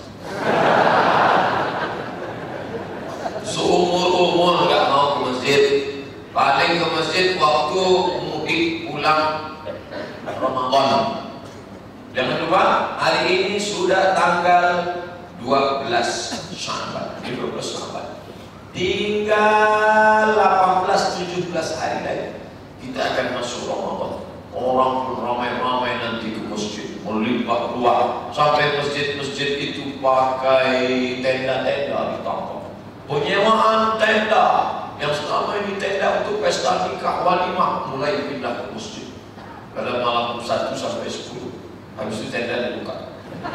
Seumur-umur gak mau ke masjid, paling ke masjid waktu mudik pulang Ramadan. Jangan lupa hari ini sudah tanggal dua belas Sya'ban, dua belas Sya'ban. Tinggal delapan belas tujuh belas hari lagi kita akan masuk Ramadan. Orang pun ramai-ramai nanti ke masjid, melimpah ruah. Sampai masjid-masjid itu pakai tenda-tenda ditambah. Penyewaan tenda yang selama ini tenda untuk pesta nikah walimah mulai pindah ke masjid. Pada malam satu sampai sepuluh, habis itu tenda dibuka.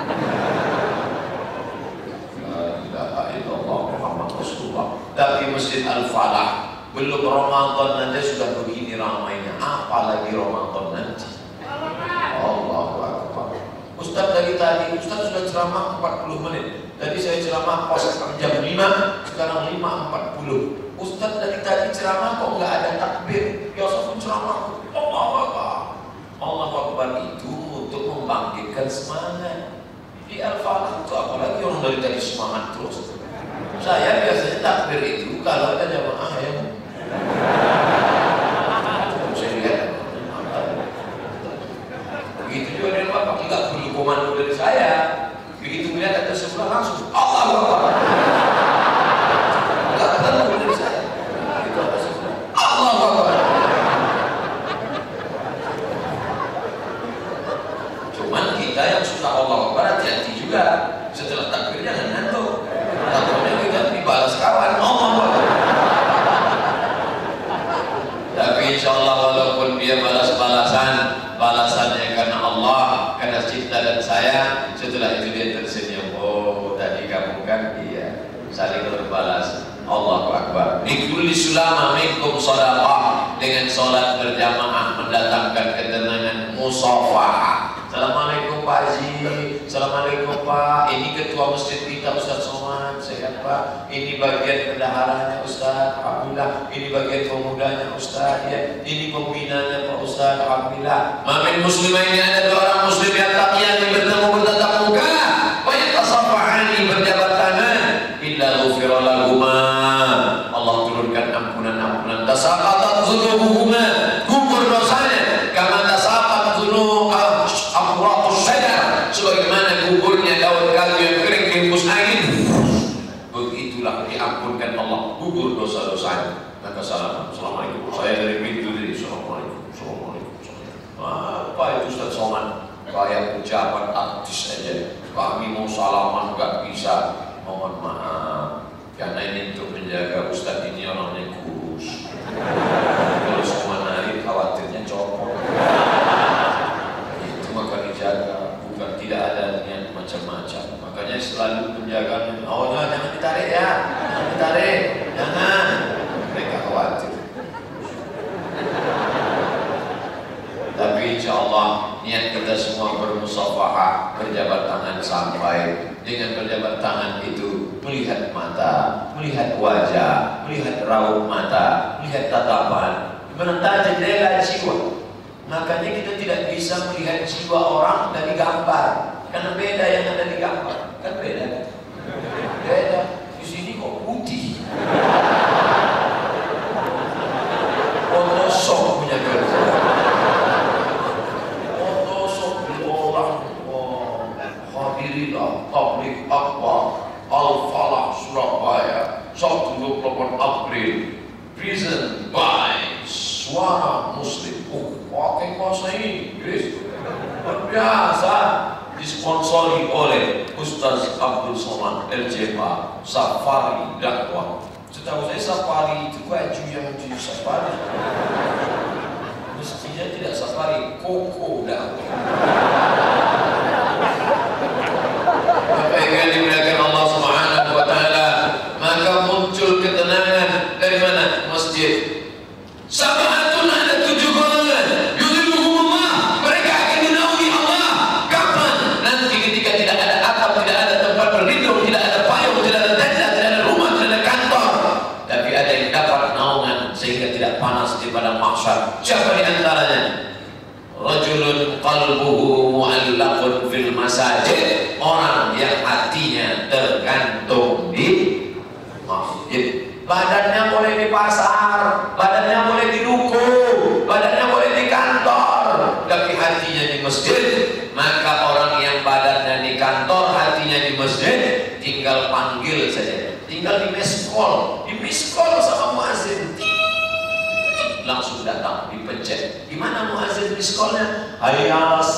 La ilaha illallah Muhammad Rasulullah. Tapi Masjid Al-Falaq belum Ramadan nanti sudah begini ramainya, apalagi Ramadan nanti. Allahu Akbar. Ustaz dari tadi, Ustaz sudah ceramah empat puluh menit. Tadi saya ceramah pas jam lima, sekarang lima empat puluh. Ustaz dari tadi ceramah kok nggak ada takbir? Biasa pun ceramah Allahu Akbar. Allahu Akbar itu untuk membangkitkan semangat. Di Al-Falaq itu apalagi orang dari tadi semangat terus. Saya biasanya takbir itu kalau ada jamaah yang saya lihat, begitu juga dengan bapak, enggak perlu komando dari saya. Begitu melihat ada sebelah langsung Allahu Akbar. Enggak perlu dari saya. Itu ada sebelah Allahu Akbar. Cuman kita yang suka Allahu Akbar hati-hati juga. Setelah takbir jangan ngantuk. Takutnya kita dibalas kawan. Allahu Akbar. Tapi insya Allah walaupun dia balas-balasan, balasannya karena Allah, karena cinta dan saya. Setelah itu dia tersenyum. Oh tadi kamu kan, iya, saling berbalas. Allahu Akbar. Bikulli sulama minkum shadaqah, dengan sholat berjamaah mendatangkan ketenangan, musafahah. Assalamualaikum Pak Haji, Assalamualaikum Pak. Ini ketua masjid kita Ustaz Somad, sehat Pak. Ini bagian bendaharanya Ustaz, alhamdulillah. Ini bagian pemudanya Ustaz, ya. Ini pembinanya Pak Ustaz, alhamdulillah. Mamin muslimah ini ada dua orang muslim yang taqiyan yang bertemu bertatap muka. kami mau salaman nggak bisa, mohon maaf, karena ini untuk menjaga Ustadz ini orangnya kurus. Kalau semua narik khawatirnya copot. Itu maka dijaga, bukan tidak ada niat macam-macam. Makanya selalu penjagaan, oh no, jangan ditarik ya, jangan ditarik, jangan. Mereka khawatir. Tapi insya Allah niat kita semua bermusafahah, berjabat tangan sampai dengan berjabat tangan itu melihat mata, melihat wajah, melihat raut mata, melihat tatapan, menata jendela jiwa. Makanya kita tidak bisa melihat jiwa orang dari gambar, karena beda yang ada di gambar, kan beda kan? Beda. Di sini kok putih. Photoshop punya kerja. Hadirilah tabligh akbar Al-Falah Surabaya Sabtu dua puluh delapan April, present by Suara Muslim. Oh, pakai bahasa Inggris luar biasa, disponsori oleh Ustaz Abdul Somad L J H Safari Dakwah. Setahu saya Safari itu baju yang di Safari, mestinya tidak Safari, Koko Dakwah. Yang dimuliakan Allah Subhanahu wa taala, maka muncul ketenangan dari mana? Masjid. Sabahatun, ada tujuh golongan, yuzilluhumullah, mereka akan dinaungi Allah. Kapan? Nanti ketika tidak ada atap, tidak ada tempat berlindung, tidak ada payung, tidak ada tenda, tidak ada rumah, tidak ada kantor, tapi ada yang dapat naungan sehingga tidak panas di padang mahsyar. Siapa di antaranya? Rajulun qalbuhu mu'allaqun fil masajid, orang yang hatinya tergantung di masjid. Badannya boleh di pasar, badannya boleh di ruko, badannya boleh di kantor, tapi hatinya di masjid. Maka orang yang badannya di kantor, hatinya di masjid, tinggal panggil saja, tinggal di miskol, di miskol sama muazin, langsung datang, dipencet. Gimana muazin miskolnya? Hayya 'alas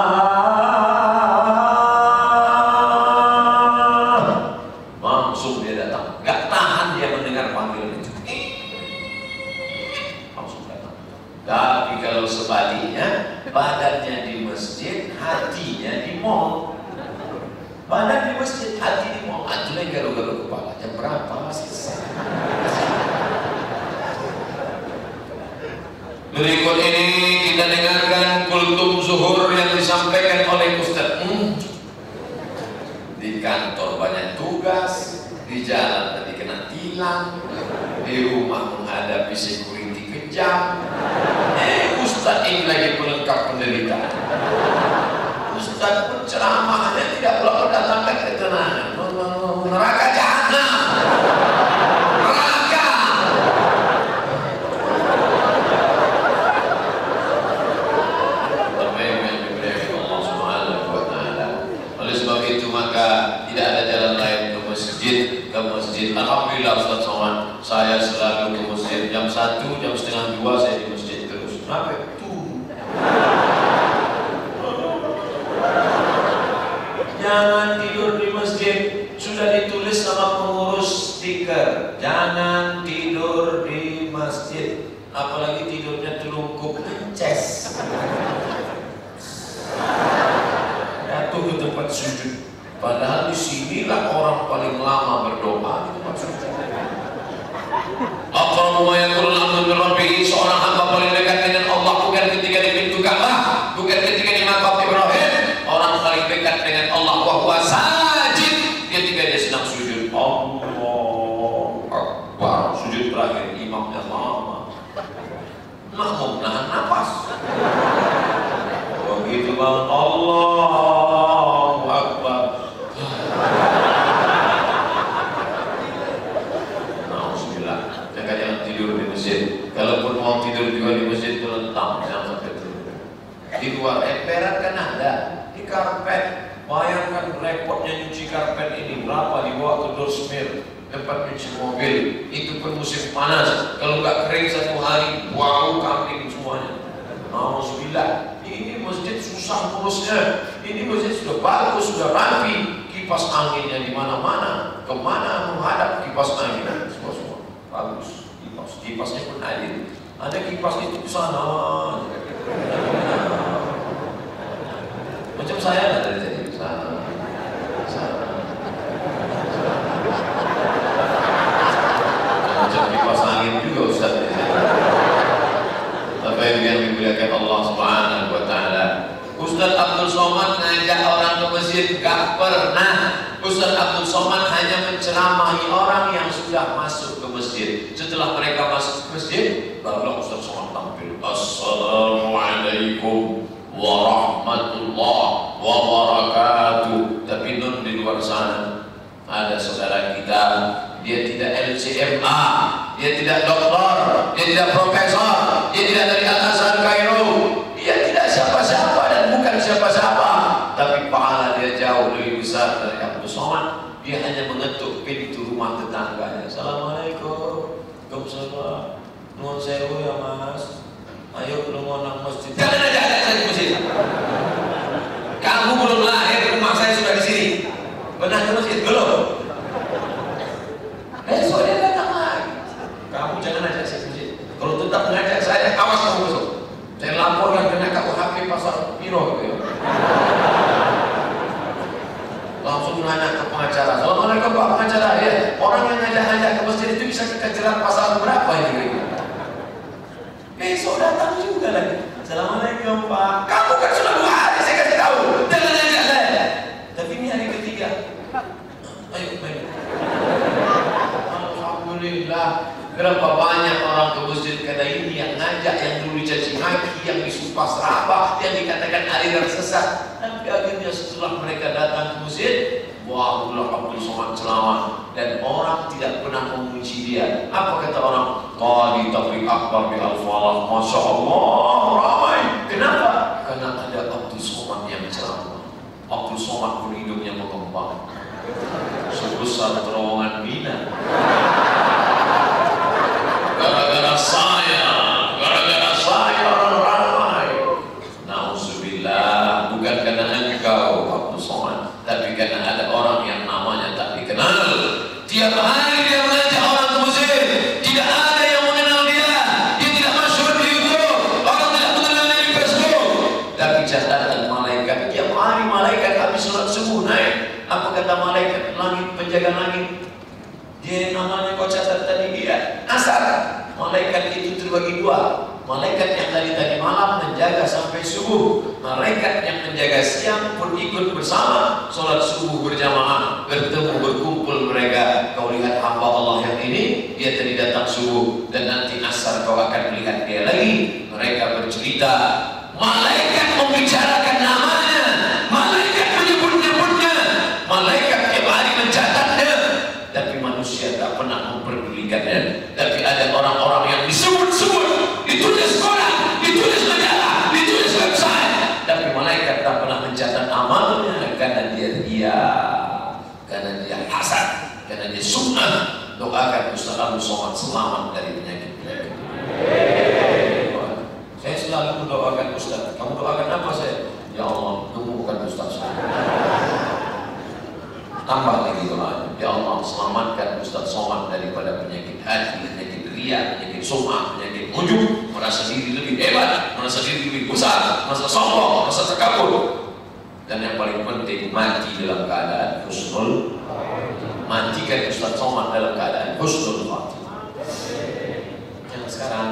shalah. Langsung dia datang. Gak tahan dia mendengar panggilan itu. Langsung datang. Tapi kalau sebaliknya, badannya di masjid, hatinya di mall. Badan di masjid, hati di mall. Akhirnya garu-garu kepala. Jam berapa selesai? Berikut ini kita dengarkan kultum zuhur yang disampaikan oleh Ustaz. Hmm. Di kantor banyak tugas, di jalan tadi kena tilang, di rumah menghadapi security kejam. Eh, Ustaz ini lagi pelengkap penderitaan. Ustaz pun ceramahnya tidak perlu mendatangkan ketenangan. Neraka jahanam. Tidak ada jalan lain ke masjid, ke masjid. Alhamdulillah Ustaz Somad, saya selalu ke masjid jam satu, jam setengah dua saya di masjid terus. Kenapa itu? Jangan tidur di masjid. Sudah ditulis sama pengurus stiker, jangan tidur di masjid. Apalagi tidurnya telungkup, ences. Jatuh ke tempat sujud. Padahal di sinilah orang paling lama berdoa di tempat sujud. Aqrabu ma yakunul 'abdu min rabbih, seorang hamba paling dekat dengan Allah bukan ketika di pintu Ka'bah, bukan ketika di maqam Ibrahim. Orang paling dekat dengan Allah wa huwa sajid, ketika dia sedang sujud. Allahu Akbar, sujud terakhir imamnya lama. Makmum nahan nafas. Begitu bang Allahu Akbar. Alhamdulillah, jangan jangan tidur di masjid. Kalaupun mau tidur juga di masjid terlentang, jangan sampai tidur. Di luar emperan kan ada, di karpet. Bayangkan repotnya nyuci karpet ini, berapa dibawa ke dorsmir, tempat nyuci mobil. Itu pun musim panas. Kalau nggak kering satu hari, bau kambing semuanya. Alhamdulillah, ini masjid susah ngurusnya. Ini masjid sudah bagus, sudah rapi, kipas anginnya di mana-mana, kemana menghadap kipas angin, semua semua bagus. Kipas, kipasnya pun ada. Ada kipas itu di sana. Macam saya ada dari di sana. Sana. Macam kipas angin juga Ustaz. Apa yang dimuliakan Allah Subhanahu wa taala. Ustaz Abdul Somad ngajak orang ke masjid, gak pernah. Ustaz Abdul Somad hanya menceramahi orang yang sudah masuk ke masjid. Setelah mereka masuk ke masjid, barulah Ustaz Somad tampil. Assalamualaikum warahmatullahi wabarakatuh. Tapi non di luar sana ada saudara kita, dia tidak L C M A, dia tidak doktor, dia tidak profesor, dia tidak dari Al-Azhar Kairo, dia tidak siapa-siapa dan bukan siapa-siapa, tapi pahala dia jauh lebih besar dari Abdul Somad. Dia hanya mengetuk pintu rumah tetangganya. Assalamualaikum, Waalaikumsalam, nuwun sewu ya mas, ayo lu mau nang masjid. Jangan aja ada saya di masjid. Kamu belum lahir, rumah saya sudah di sini. Pernah ke masjid belum? Besok dia datang lagi. Kamu jangan ajak saya ke masjid. Kalau tetap mengajak saya, awas kamu besok. Saya laporkan kena K U H P pasal Piro gitu ya. Langsung nanya ke pengacara. Assalamualaikum Pak pengacara, ya. Orang yang ngajak-ngajak ke masjid itu bisa kita jerat pasal berapa ini? Besok datang juga lagi. Assalamualaikum Pak. Kamu kan sudah dua hari saya kasih tahu. Jangan ajak saya. Tapi ini hari ketiga. Ayo, ayo. Alhamdulillah. Berapa banyak orang ke masjid karena ini yang ngajak, yang dulu dicaci maki, yang disumpah serapah, yang dikatakan aliran sesat. Tapi akhirnya setelah mereka datang ke masjid, wahullah Abdul Somad selamat dan orang tidak pernah memuji dia. Apa kata orang? Tadi tabrik akbar bi al-falah, masya Allah ramai. Kenapa? Karena ada Abdul Somad yang ceramah. Abdul Somad pun hidupnya mengembang sebesar terowongan Mina. Gara-gara saya, gara-gara saya orang ramai. Nauzubillah, bukan karena engkau Abdul Somad, tapi karena ada orang yang namanya tak dikenal. Tiap hari dia mengajak orang ke masjid, tidak ada yang mengenal dia. Dia tidak masyhur di YouTube, orang tidak mengenal dia di Facebook. Tapi catatan malaikat, tiap hari malaikat habis sholat subuh naik. Apa kata malaikat langit, penjaga langit? Dia namanya kau catat tadi dia asar. Malaikat itu terbagi dua. Malaikat yang tadi tadi malam menjaga sampai subuh. Malaikat yang menjaga siang pun ikut bersama sholat subuh berjamaah, bertemu berkumpul mereka. Kau lihat hamba Allah yang ini, dia tadi datang subuh dan nanti asar kau akan melihat dia lagi. Mereka bercerita. Malaikat membicarakan namanya. Malaikat menyebut-nyebutnya. Malaikat tiap hari mencatatnya. Tapi manusia tak pernah memperdulikannya. Tapi ada orang-orang yang disebut-sebut, ditulis sekolah, ditulis majalah, ditulis website, tapi malaikat tak pernah mencatat amalnya karena dia ria, karena dia hasad, karena dia sunnah. Doakan Ustaz Abdul Somad selamat dari penyakit-penyakit. Saya selalu mendoakan Ustaz. Kamu doakan apa saya? Ya Allah, temukan Ustaz saya. Tambah lagi doanya. Ya Allah, selamatkan Ustaz Somad daripada penyakit hati, penyakit ria, penyakit sum'ah, penyakit ujub, merasa diri lebih hebat, merasa diri lebih besar, merasa sombong, merasa takabur. Dan yang paling penting, mati dalam keadaan husnul. Matikan Ustaz Somad dalam keadaan husnul khatimah. Jangan sekarang.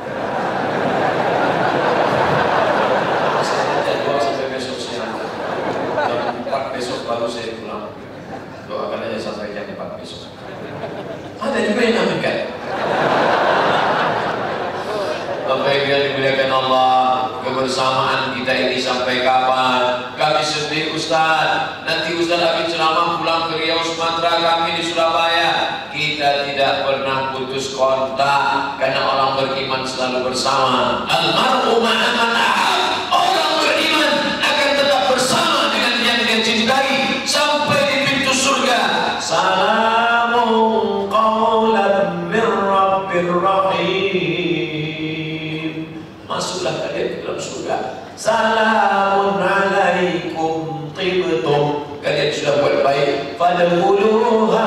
Saya jadwal sampai besok siang. Jam empat besok baru saya pulang. Doakan aja sampai jam empat besok. Ada juga yang aminkan. Bapak Ibu yang dimuliakan Allah, kebersamaan kita ini sampai kapan? Kami sedih Ustaz. Nanti Ustaz habis ceramah pulang ke Riau Sumatera, kami di Surabaya. Kita tidak pernah putus kontak karena orang beriman selalu bersama. Almarhum ma'aman ahab. Orang beriman akan tetap bersama dengan yang dia cintai sampai di pintu surga. Salamun qawlan min rabbir rahim. Masuklah kalian ke dalam surga. Salamun alaikum berbuat baik, fadkhuluha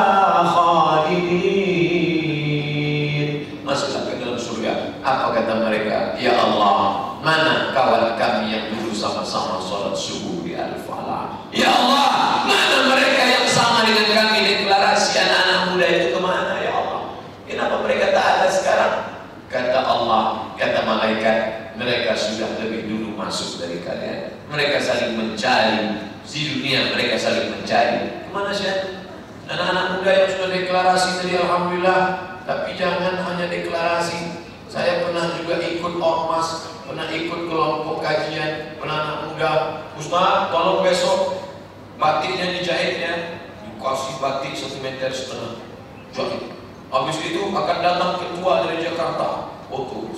khalidin, masuklah ke dalam surga. Apa kata mereka? Ya Allah, mana kawan kami yang dulu sama-sama sholat subuh di Al-Falah? Ya Allah, mana mereka yang sama dengan kami deklarasi anak-anak muda itu kemana? Ya Allah, kenapa mereka tak ada sekarang? Kata Allah, kata malaikat, mereka sudah lebih dulu masuk dari kalian. Mereka saling mencari di dunia, mereka saling mencari. Kemana sih anak-anak muda yang sudah deklarasi tadi? Alhamdulillah. Tapi jangan hanya deklarasi. Saya pernah juga ikut ormas, pernah ikut kelompok kajian, pernah anak muda. Ustaz, tolong besok batiknya dijahitnya, dikasih batik satu meter setengah, jahit. Habis itu akan datang ketua dari Jakarta, foto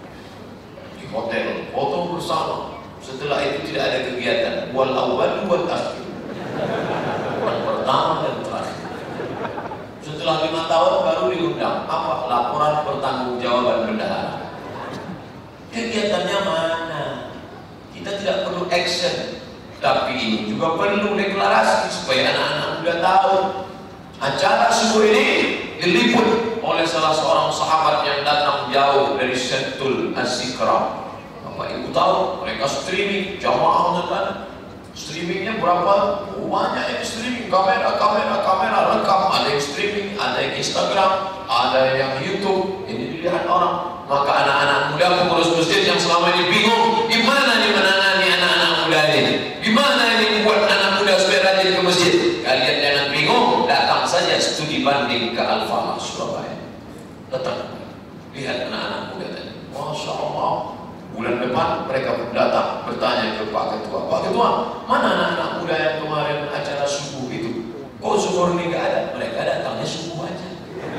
di hotel, foto bersama. Setelah itu tidak ada kegiatan. Wal awwal wal akhir, yang pertama dan terakhir. Setelah lima tahun baru diundang. Apa? Laporan pertanggungjawaban bendahara. Kegiatannya mana? Kita tidak perlu action, tapi ini juga perlu deklarasi supaya anak-anak muda tahu. Acara subuh ini diliput oleh salah seorang sahabat yang datang jauh dari Sentul As-Sikra. Bapak Ibu tahu, mereka streaming jamaah online. Streamingnya berapa? Oh, banyak yang streaming, kamera, kamera, kamera rekam. Ada yang streaming, ada yang Instagram, ada yang YouTube. Ini dilihat orang. Maka anak-anak muda pengurus masjid yang selama ini bingung, gimana nih menangani anak-anak muda ini? Gimana ini membuat anak muda supaya rajin ke masjid? Kalian jangan bingung, datang saja studi banding ke Al-Falah Surabaya. Datang, lihat anak-anak muda tadi. Masya Allah. Bulan depan mereka pun datang bertanya ke Pak Ketua, Pak Ketua, mana anak-anak muda yang kemarin acara subuh itu? Kok zuhur ini gak ada? Mereka datangnya subuh aja.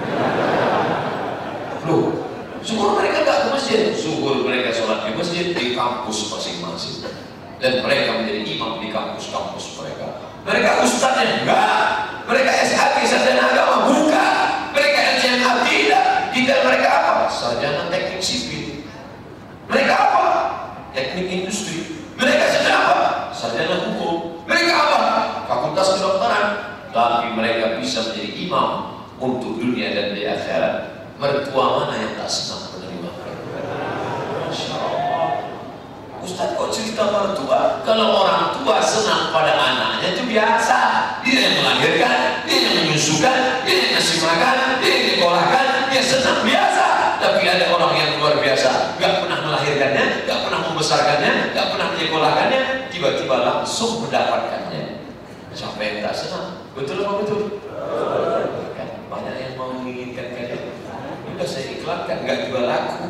Loh, zuhur mereka gak ke masjid? Zuhur mereka sholat di masjid di kampus masing-masing. Dan mereka menjadi imam di kampus-kampus mereka. Mereka ustadznya? Enggak. Mereka S H G sarjana agama? Bukan. Mereka S J M A? Tidak. Tidak. Mereka apa? Sarjana teknik sipil. Mereka apa? Teknik industri. Mereka sarjana apa? Sarjana hukum. Mereka apa? Fakultas kedokteran. Tapi mereka bisa menjadi imam untuk dunia dan di akhirat. Mertua mana yang tak senang menerima mereka? Masya Allah. Ustaz kok cerita mertua? Kalau orang tua senang pada anaknya itu biasa. Dia yang melahirkan, dia yang menyusukan, dia yang ngasih makan, dia yang dikolahkan, dia senang biasa. Tapi ada orang yang luar biasa, gak pernah melahirkannya, gak pernah membesarkannya, gak pernah menyekolahkannya, tiba-tiba langsung mendapatkannya. Siapa yang tak senang? Betul apa betul? Kan banyak yang mau menginginkan kalian. Udah saya iklankan, gak juga laku.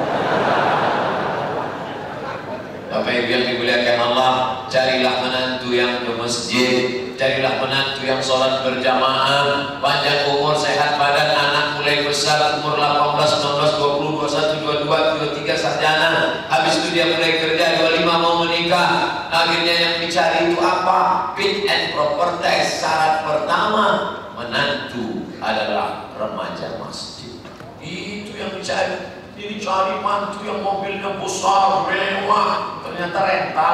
Bapak Ibu yang dimuliakan Allah, carilah menantu yang ke masjid, carilah menantu yang sholat berjamaah, panjang umur, sehat badan, anak mulai besar, umur delapan belas, sembilan belas, dua puluh, dua puluh satu, dua puluh dua, dua puluh tiga sarjana, habis itu dia mulai kerja, dua puluh lima mau menikah. Akhirnya yang dicari itu apa? Fit and proper test. Syarat pertama, menantu adalah remaja masjid. Itu yang dicari. Jadi cari mantu yang mobilnya besar, mewah, ternyata rental.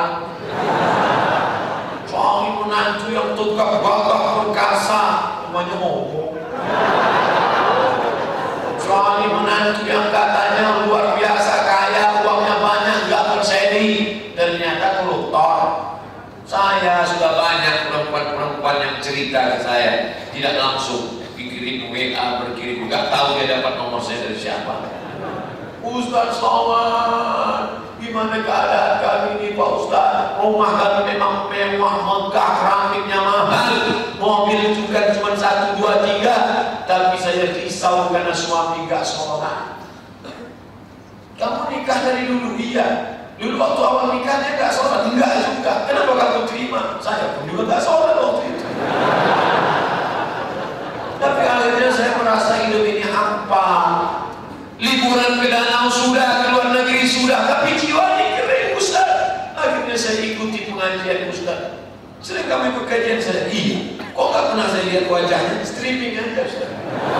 Cari menantu yang tegak gagah perkasa, namanya homo. Cari menantu yang katanya luar biasa kaya, uangnya banyak, gak berseni, ternyata koruptor. Saya sudah banyak perempuan-perempuan yang cerita ke saya, tidak langsung dikirim W A, berkirim, gak tahu dia dapat nomor saya dari siapa. Ustaz selamat, gimana keadaan kami ini Pak Ustaz? Rumah kami memang mewah, megah, keramiknya mahal, mobil juga cuma satu, dua, tiga, tapi saya risau karena suami gak sholat. Kamu nikah dari dulu? Iya. Dulu waktu awal nikahnya gak sholat? Enggak juga. Kenapa kamu terima? Saya pun juga gak sholat waktu itu. Tapi akhirnya saya merasa hidup ini hampa. Liburan ke danau sudah, ke luar negeri sudah, tapi jiwa ini kering Ustaz. Akhirnya saya ikuti pengajian Ustaz. Sering kami ikut kajian saya, iya. Kok gak pernah saya lihat wajahnya? Streaming aja Ustaz.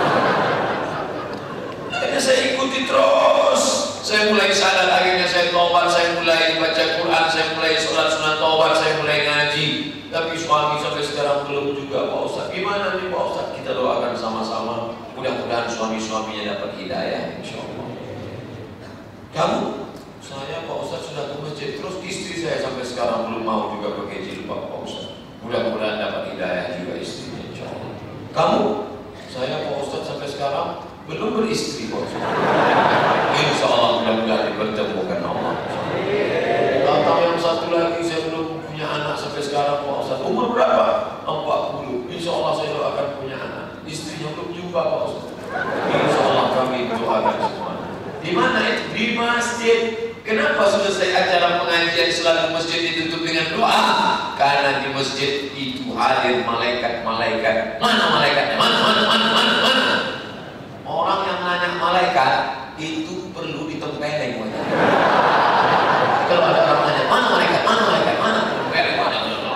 Akhirnya saya ikuti terus. Saya mulai sadar, akhirnya saya tobat, saya mulai baca Quran, saya mulai sholat sunat tobat, saya mulai ngaji. Tapi suami sampai sekarang belum juga juga Pak Ustaz. Gimana nih Pak Ustaz? Kita doakan sama-sama. Mudah-mudahan suami-suaminya dapat hidayah, insya Allah. Kamu, saya Pak Ustaz sudah ke masjid, terus istri saya sampai sekarang belum mau juga pakai jilbab Pak Ustaz. Mudah-mudahan dapat hidayah juga istrinya, insya Allah. Kamu, saya Pak Ustaz sampai sekarang belum beristri Pak Ustaz. Insya Allah mudah-mudahan dipertemukan Allah. Atau yang satu lagi, saya belum punya anak sampai sekarang Pak Ustaz. Umur berapa? empat puluh. Insya Allah saya doakan punya anak. Istrinya belum jumpa Pak Ustaz. Insya Allah kami doakan semua. Di mana itu? Di masjid. Kenapa selesai acara pengajian selalu masjid ditutup dengan doa? Karena di masjid itu hadir malaikat-malaikat. Mana malaikatnya? Mana, mana, mana, mana, mana? Orang yang nanya malaikat itu perlu ditempeleng. Kalau ada orang nanya, mana malaikat? Mana malaikat? Mana? Tempeleng, mana?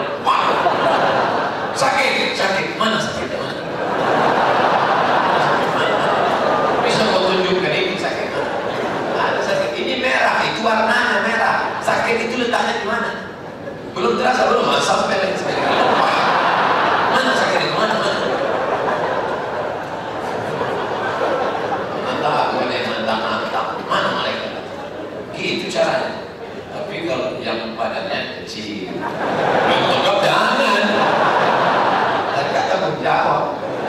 Sakit, sakit. Mana sakitnya? Mana? Bisa kau tunjukkan ini sakit? Ada sakit. Ini merah, itu warnanya merah. Sakit itu letaknya di mana? Belum terasa, belum sampai lagi sekali. Mana sakit itu? Mana? Mana? Mantap, boleh mantap, mantap. Mana malaikat? Gitu caranya. Tapi kalau yang badannya kecil, belum jangan. Tadi kata menjawab.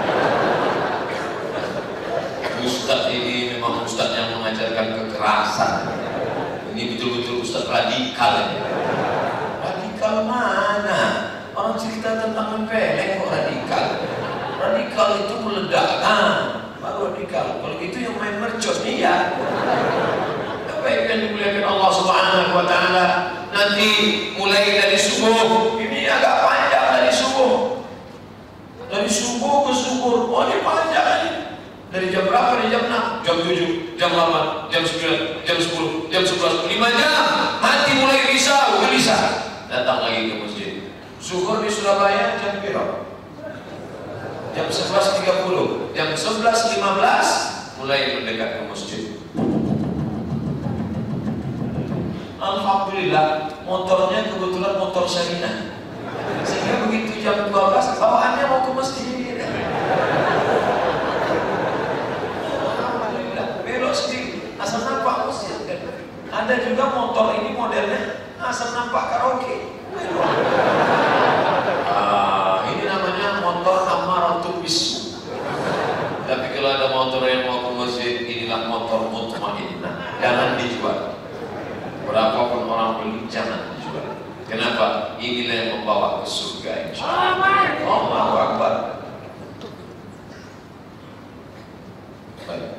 Ustadz ini memang ustadz yang mengajarkan kekerasan. Ini betul-betul ustadz radikal. Radikal mana? Orang cerita tentang empeleng kok radikal? Radikal itu meledakkan, baru radikal. Kalau gitu yang main mercos nih ya. Apa yang dimuliakan Allah Subhanahu Wa Taala? Nanti mulai dari subuh, ini agak panjang dari subuh. Dari subuh ke subuh, oh ini panjang ini. Dari jam berapa? Dari jam enam, jam tujuh, jam delapan, jam sembilan, jam sepuluh, jam sebelas, lima jam. Hati mulai risau, gelisah. Datang lagi ke masjid. Zuhur di Surabaya jam berapa? Jam sebelas tiga puluh, jam sebelas lima belas mulai mendekat ke masjid. Alhamdulillah, motornya kebetulan motor Sarinah. Sehingga begitu jam dua belas, bawaannya mau ke masjid. Alhamdulillah, belok sedikit, asal nampak masjid. Ada juga motor ini modelnya asal nampak karaoke. Ah, ini namanya motor amaratul bisu. Tapi kalau ada motor yang mau ke masjid, inilah motor mutmainnah. Jangan dijual. Berapapun orang beli, jangan dijual. Kenapa? Inilah yang membawa ke surga, insyaallah. Allahu Akbar. Baik.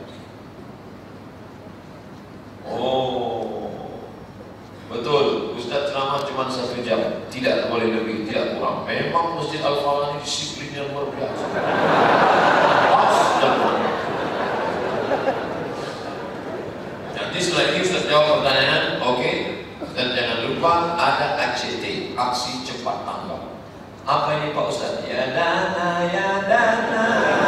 Oh, betul. Ustaz ceramah cuma satu jam, tidak boleh lebih, tidak kurang. Memang Masjid Al-Falah ini disiplinnya luar biasa. Nanti setelah ini Ustaz jawab pertanyaan, oke. Okay. Dan jangan lupa ada A C T, aksi cepat tanggap. Apa ini Pak Ustaz? Ya dana, ya dana.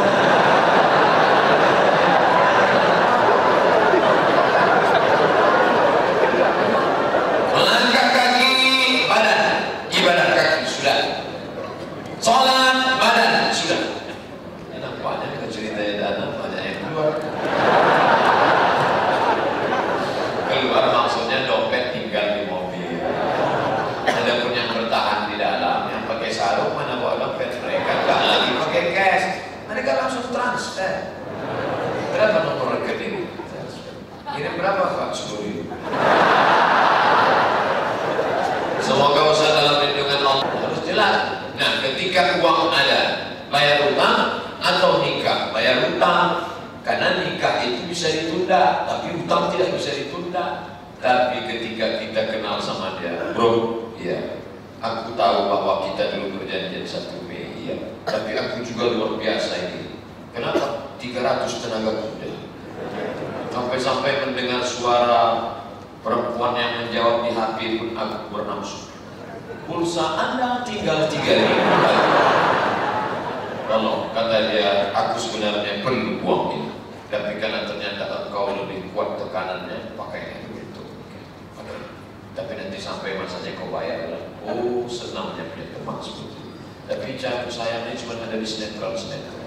Melangkah kaki, badan, ibadah kaki sudah. Sholat, badan sudah. Ini nampaknya kita cerita ya dana, banyak yang keluar. Keluar maksudnya dompet tinggal di mobil. Ada pun yang bertahan di dalam, yang pakai sarung mana bawa dompet mereka nggak lagi pakai cash, mereka langsung transfer. Berapa nomor rekening? Kirim berapa Pak? Sepuluh ribu. Semoga usaha dalam lindungan Allah harus jelas. Nah, ketika uang ada, bayar utang atau nikah, bayar utang. Karena nikah itu bisa ditunda, tapi utang tidak bisa ditunda. Tapi ketika kita kenal sama dia, bro, ya, aku tahu bahwa kita dulu berjanjian satu Mei, ya. Tapi aku juga luar biasa ini. Kenapa? tiga ratus tenaga kerja. Sampai-sampai mendengar suara perempuan yang menjawab di H P pun aku bernafsu. Pulsa Anda tinggal tiga ribu. Kalau kata dia, aku sebenarnya perlu uang ini. Tapi karena ternyata engkau lebih kuat tekanannya, pakainya begitu. Tapi nanti sampai masanya kau bayar. Oh, senangnya punya teman seperti itu. Tapi cara sayangnya cuma ada di sinetron-sinetron.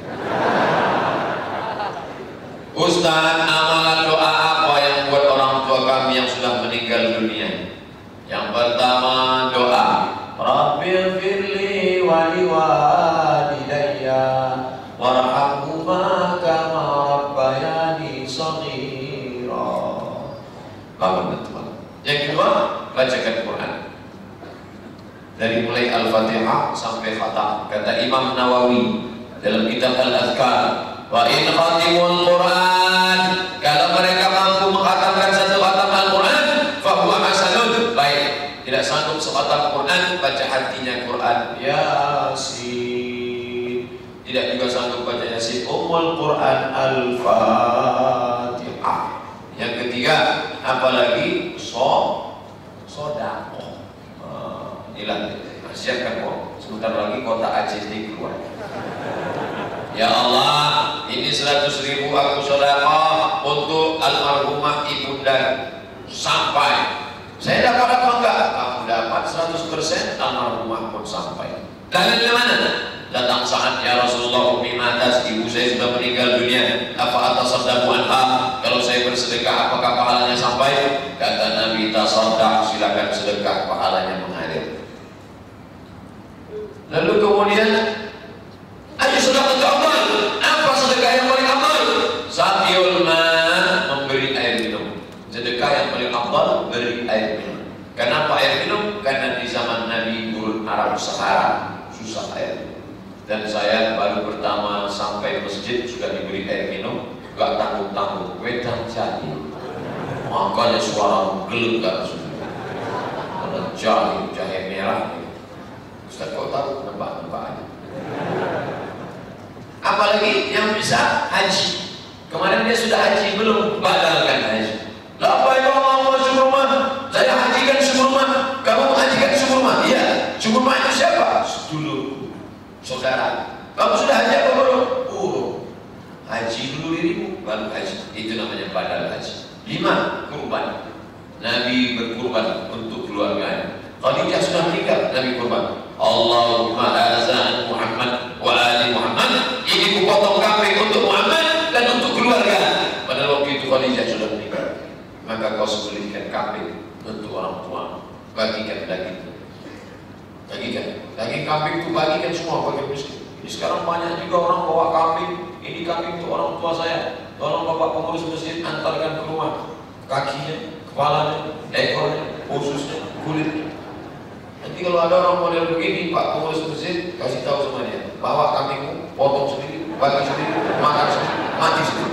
Ustaz, amalan doa apa yang buat orang tua kami yang sudah meninggal dunia? Yang pertama doa, Rabbil firli wali walidayya warhamhuma kama rabbayani shaghira. Bangun teman. Yang kedua, bacakan Quran. Dari mulai Al-Fatihah sampai Khatam. Kata Imam Nawawi dalam kitab Al-Adhkar, wa in khatimul Quran, kalau mereka mampu mengkhatamkan satu khatam Al-Quran, fahuwa hasanun, baik. Tidak sanggup sekhatam Quran, baca hatinya Quran Yasin. Tidak juga sanggup baca Yasin, Ummul Quran Al-Fatihah. Yang ketiga, apalagi so sodako. Inilah, siapkan kok. Sebentar lagi kota Aceh ini keluar. Ya Allah, ini seratus ribu aku sedekah untuk almarhumah ibunda sampai. Saya dapat apa enggak? Kamu dapat seratus persen, almarhumah pun sampai. Dalilnya mana? Datang saat ya Rasulullah, ummi matas, ibu saya sudah meninggal dunia. Apa atas sadaqu anha? Kalau saya bersedekah, apakah pahalanya sampai? Kata Nabi, tasaddaq, silakan sedekah, pahalanya mengalir. Lalu kemudian, ayo sedekah amal. Apa sedekah yang paling amal? Saqiul ma, memberi air minum. Sedekah yang paling afdal, beri air minum. Kenapa air minum? Karena di zaman Nabi gurun Arab Sahara, susah air. Dan saya baru pertama sampai masjid sudah diberi air minum, gak tanggung-tanggung, wedang jadi. Makanya suara geluk gak sudah. Ada jahe, jahe merah. Ustaz kau tahu, nampak-nampak aja. Apalagi yang bisa haji. Kemarin dia sudah haji, belum batalkan haji. Lah apa yang kau mau sumur rumah? Saya hajikan sumur rumah. Kamu hajikan sumur rumah? Iya. Sumur rumah itu siapa? Dulu saudara. Kamu sudah haji apa belum? Oh, haji dulu dirimu, baru haji. Itu namanya badal haji. Lima, kurban. Nabi berkurban untuk keluarganya. Khadijah sudah meninggal, Nabi kurban. Allahumma azan Muhammad wa ali Muhammad. Ini ku potong kambing untuk Muhammad dan untuk keluarga. Pada waktu itu Khadijah sudah meninggal. Maka kau sembelihkan kambing untuk orang tua. Bagikan daging. Bagikan. Daging kambing itu bagikan semua bagi miskin. Ini sekarang banyak juga orang bawa kambing. Ini kambing untuk orang tua saya. Tolong bapak pengurus masjid antarkan ke rumah. Kakinya, kepalanya, ekornya, ususnya, kulitnya. Nanti kalau ada orang model begini, Pak pengurus masjid kasih tahu sama dia, bawa kambingmu, potong sendiri, bagi sendiri, makan sendiri, mati sendiri.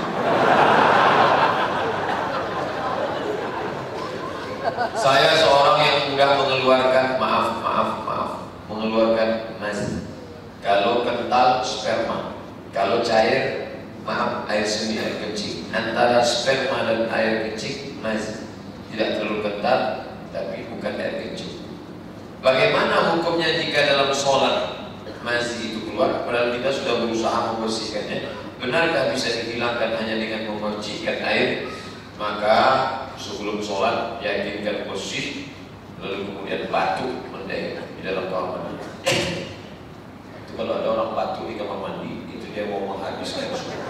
Saya seorang yang mudah mengeluarkan, maaf, maaf, maaf, mengeluarkan mas. Kalau kental sperma, kalau cair, maaf, air seni, air kencing. Antara sperma dan air kencing, mas, tidak terlalu kental, tapi bukan air kencing. Bagaimana hukumnya jika dalam sholat masih itu keluar, padahal kita sudah berusaha membersihkannya? Benarkah bisa dihilangkan hanya dengan memercikkan air? Maka sebelum sholat yakinkan bersih, lalu kemudian batuk mendek di dalam kamar mandi. Itu kalau ada orang batuk di kamar mandi, itu dia mau menghabiskan semua.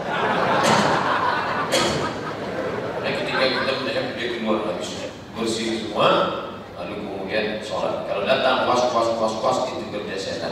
Nah, ketika kita mendek, dia keluar habisnya, bersih semua. Lalu kemudian sholat. Kalau datang was was was was itu kerja setan.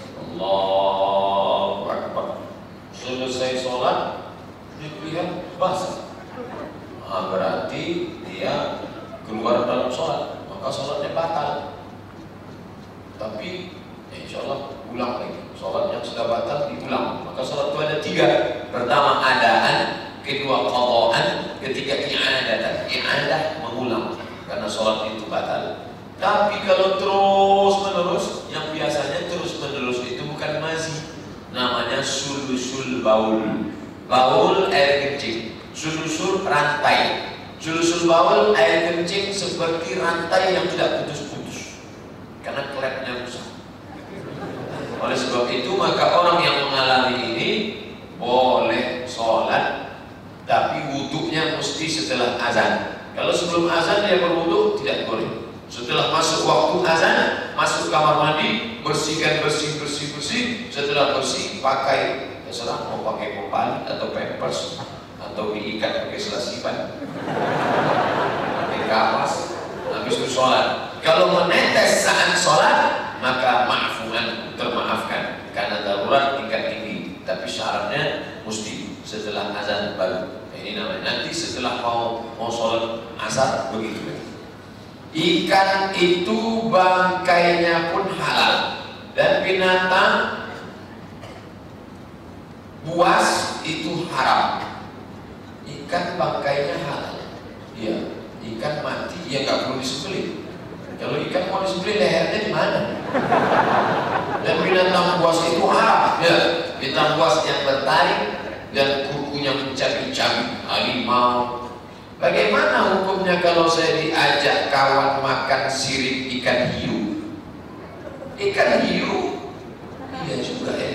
Allahu Akbar. Selesai sholat, dia lihat basah. Nah, berarti dia keluar dalam sholat, maka sholatnya batal. Tapi insya Allah ulang lagi. Sholat yang sudah batal diulang. Maka sholat itu ada tiga. Pertama adaan, kedua qadaan, ketiga i'adatan. I'adah mengulang. Karena sholat itu batal. Tapi kalau terus menerus, yang biasanya terus menerus itu bukan mazi, namanya sulusul baul. Baul air kencing, sulusul rantai. Sulusul baul air kencing seperti rantai yang tidak putus-putus, karena klepnya rusak. Oleh sebab itu maka orang yang mengalami ini boleh sholat, tapi wudhunya mesti setelah azan. Kalau sebelum azan dia berwudhu tidak boleh. Setelah Setelah masuk waktu azan, masuk kamar mandi, bersihkan bersih bersih bersih. Setelah bersih, pakai terserah mau pakai pempali atau pampers atau diikat pakai selasipan, pakai kapas. Habis itu sholat. Kalau menetes saat sholat, maka maafuan, termaafkan karena darurat tingkat tinggi. Tapi syaratnya mesti setelah azan baru. Ini namanya nanti setelah mau mau sholat asar begitu. Ikan itu bangkainya pun halal dan binatang buas itu haram. Ikan bangkainya halal, ya. Ikan mati ya nggak perlu disembelih. Kalau ikan mau disembelih lehernya di mana? Dan binatang buas itu haram, ya. Binatang buas yang bertaring dan kukunya mencabik-cabik, harimau. Bagaimana hukumnya kalau saya diajak kawan makan sirip ikan hiu? Ikan hiu? Iya juga ya.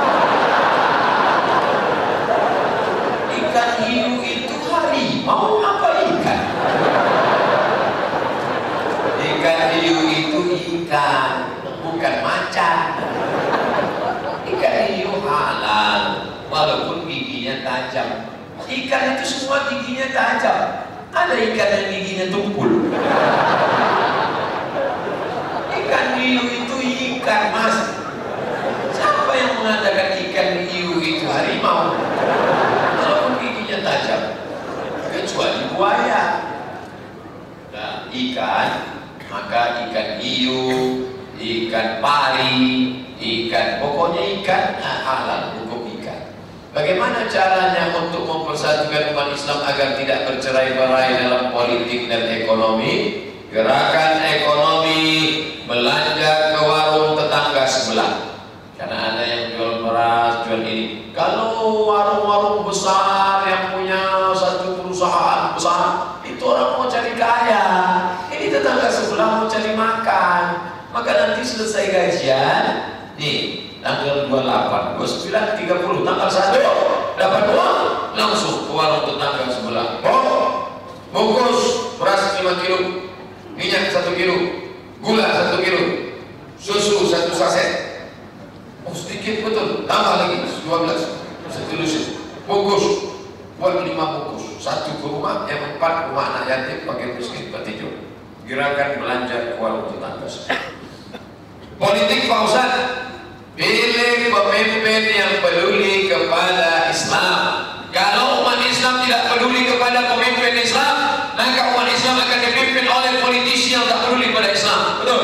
Ikan hiu itu harimau apa ikan? Ikan hiu itu ikan, bukan macan. Ikan hiu halal, walaupun giginya tajam. Ikan itu semua giginya tajam. Ada ikan yang giginya tumpul. Ikan hiu itu ikan, mas. Siapa yang mengatakan ikan hiu itu harimau? Walaupun giginya tajam, kecuali buaya. Nah, ikan, maka ikan hiu, ikan pari, ikan, pokoknya ikan halal, hukum ikan. Bagaimana caranya untuk mempersatukan umat Islam agar tidak bercerai-berai dalam politik dan ekonomi? Gerakan ekonomi, belanja ke warung tetangga sebelah. Karena ada yang jual beras, jual ini. Kalau warung-warung besar yang punya satu perusahaan besar, itu orang mau cari kaya. Ini tetangga sebelah mau cari makan. Maka nanti selesai gajian, nih tanggal dua puluh delapan, dua puluh sembilan, tiga puluh, tanggal satu dapat uang, langsung ke warung tetangga sebelah. Oh, bungkus beras lima kilo, minyak satu kilo, gula satu kilo, susu satu saset. Oh, sedikit betul, tambah lagi dua belas, satu lusin. Bungkus, buat lima bungkus, satu ke rumah, yang empat rumah anak yatim pakai miskin petijuk. Gerakan belanja ke warung tetangga. Politik Pak Ustaz, pilih pemimpin yang peduli kepada Islam. Kalau umat Islam tidak peduli kepada pemimpin Islam, maka umat Islam akan dipimpin oleh politisi yang tak peduli pada Islam. Betul?